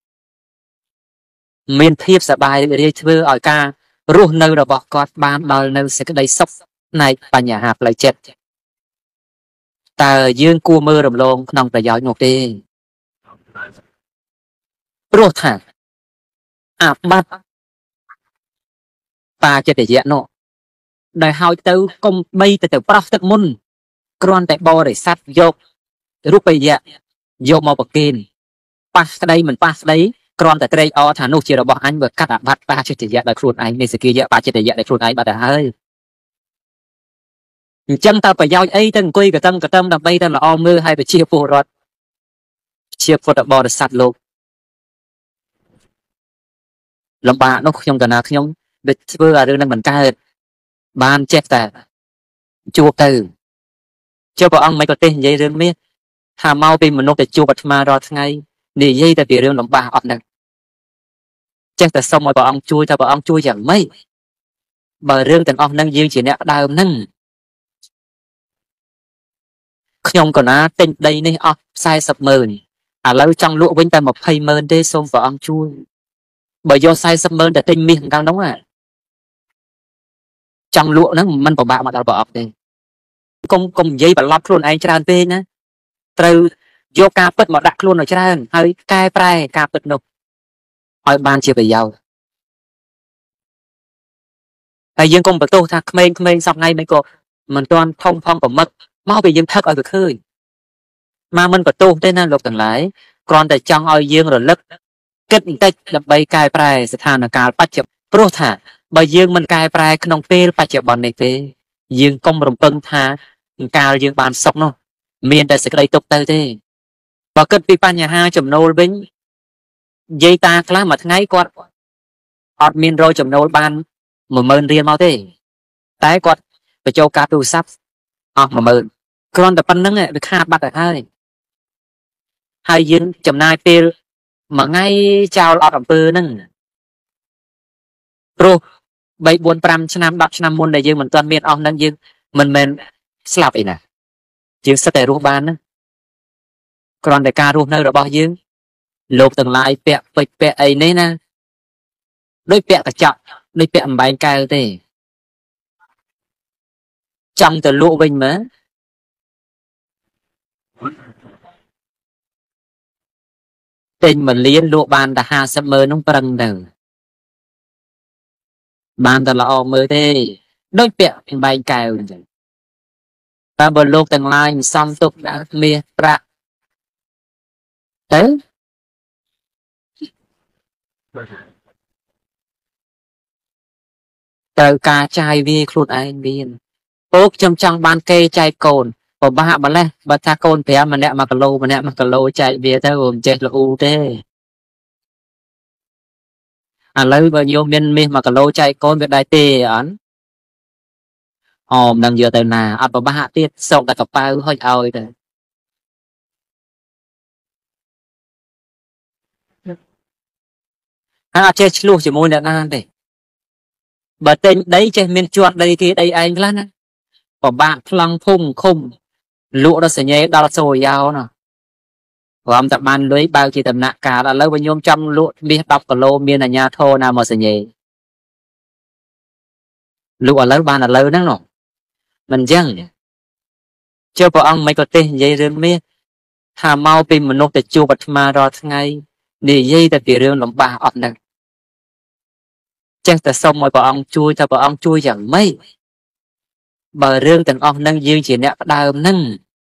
មានភាពសប្បាយរីករាយធ្វើឲ្យការរស់នៅរបស់គាត់បានដល់នៅសេចក្តីសុខផ្នែកបញ្ហាផ្លូវចិត្តតើយើងគួរមើលរំលងក្នុងប្រយោជន៍នោះទេព្រោះថាអាបត្តិបាចិត្តយៈនោះដែលហើយទៅកុំបីទៅប្រោះទឹកមុនគ្រាន់តែបរិស័ទយករូបយៈយកមកប្រគេនប៉ះក្តីមិនប៉ះក្តីគ្រាន់តែត្រេកអរថានោះជារបស់អញបើកាត់អាបត្តិបាចិត្តយៈដោយខ្លួនឯងនៃសកិយៈបាចិត្តយៈដោយខ្លួនឯងបាត់ទៅហើយអញ្ចឹងតើប្រយោជន៍អីទៅអង្គុយកតឹមដើម្បីតែល្អមើលឲ្យប្រជាពលរដ្ឋជាពុទ្ធបរិស័ទលោកលំបាកនោះខ្ញុំកណាខ្ញុំដូចធ្វើឲ្យរឿងនឹងមិនកើតបានចេះតែជួបទៅចុះព្រះអង្គមិនក៏ទេសនិយាយរឿងនេះថាមកពីមនុស្សទៅជួបអាត្មារាល់ថ្ងៃនិយាយតែពីរឿងលំបាកអត់ហ្នឹងចេះតែសុំឲ្យព្រះអង្គជួយថាព្រះអង្គជួយយ៉ាងម៉េចបើរឿងទាំងអស់ហ្នឹងយើងជាអ្នកដើមហ្នឹងខ្ញុំកណាទិញដីនេះអស់400000ឥឡូវចង់លក់វិញតែ20000ទេសូមព្រះអង្គជួយបើយក400000តែទិញមាសខាងនោះចង់លក់ហ្នឹងមិនពិបាកមកដល់ព្រះអង្គទេកុំនិយាយប្រឡប់ខ្លួនឯងច្រើនពេកណាត្រូវយកការពិតមកដាក់ខ្លួនឲ្យច្រើនហើយកែប្រែការពិតនោះឲ្យបានជាប្រយោជន៍ហើយយើងកុំបន្ទោសថាក្មេងសពថ្ងៃមិនក៏មិនទាន់ធំផងប្រមឹកមកពីយើងថឹកឲ្យវាឃើញមកមិនបន្ទោសទេណាលោកទាំងឡាយគ្រាន់តែចង់ឲ្យយើងរលឹកគិតបន្តិចដើម្បីកែប្រែស្ថានភាពបច្ចុប្បន្នព្រោះថាបើយើងមិនកែប្រែក្នុងពេលបច្ចុប្បន្ននេះទេយើងកុំរំពឹងថាកាលយើងបានសុខនោះមានតែសេចក្តីទុក្ខទៅទេបើគិតពីបញ្ហាចំណូលវិញនិយាយតាខ្លះមួយថ្ងៃគាត់អត់មានរយចំណូលបាន10000រៀលមកទេតែគាត់បញ្ចូលការទូរស័ព្ទអស់10000គ្រាន់តែប៉ុណ្្នឹងវាខាតបាត់ទៅហើយយើងចំណាយពេលមួយថ្ងៃចោលអត់អំពើហ្នឹងព្រោះ3 4 5ឆ្នាំ10ឆ្នាំមុនដែលយើងមិនទាន់មានអស់ហ្នឹងយើងមិនមែនស្លាប់អីណាយើងសិតតែរស់បានណាគ្រាន់តែការរស់នៅរបស់យើងលោកទាំងឡាយពាក់ពេជ្រពាក់អីនេះណាដូចពាក់កញ្ចក់ដូចពាក់អំបែងកែវទេចង់ទៅលក់វិញមើលទិញ1លានលក់បានតែ500000នោះប្រឹងទៅបានតែល្អមើលទេដូចពាក់អំបែងកែវអញ្ចឹងតែបើលោកទាំងឡាយមិនសំទុកដាក់មាសប្រាក់ទៅត្រូវការចាយវាខ្លួនឯងមានពោកខ្ញុំចង់បានគេចែកកូនពិបាកម្លេះបើថាកូន5ម្នាក់1គីឡូម្នាក់1គីឡូចែកវាទៅមិនចេះល្អូទេឥឡូវបើយកមានមាស1គីឡូចែកកូនវាដែរទេអត់មិនដឹងយកទៅណាអត់ពិបាកទៀតសោកតែកប៉ៅហុចឲ្យទៅអត់ចេះឆ្លោះជាមួយអ្នកណាទេបើទិញដីចេះមានជាន់ដីគេដីឯងខ្លះណាពិបាកថ្លង់ភូមិឃុំលក់ដល់សញ្ញេដល់សូយ៉ាវណាព្រមតែបានលុយបើកជាដំណាក់កាលឥឡូវបើញោមចង់លក់មាស10គីឡូមានអាជ្ញាធរណាមកសញ្ញេលក់ឥឡូវបានឥឡូវហ្នឹងនោះមិនអញ្ចឹងចុះព្រះអង្គមិនក៏ទេសនិយាយរឿងមាសថាមកពីមនុស្សទៅជួបអាត្មារាល់ថ្ងៃនិយាយតែពីរឿងលំបាកអត់ហ្នឹងចេះតែសុំឲ្យព្រះអង្គជួយតែព្រះអង្គជួយយ៉ាងម៉េចបើរឿងទាំងអស់ហ្នឹងយើងជាអ្នកផ្ដើមហ្នឹង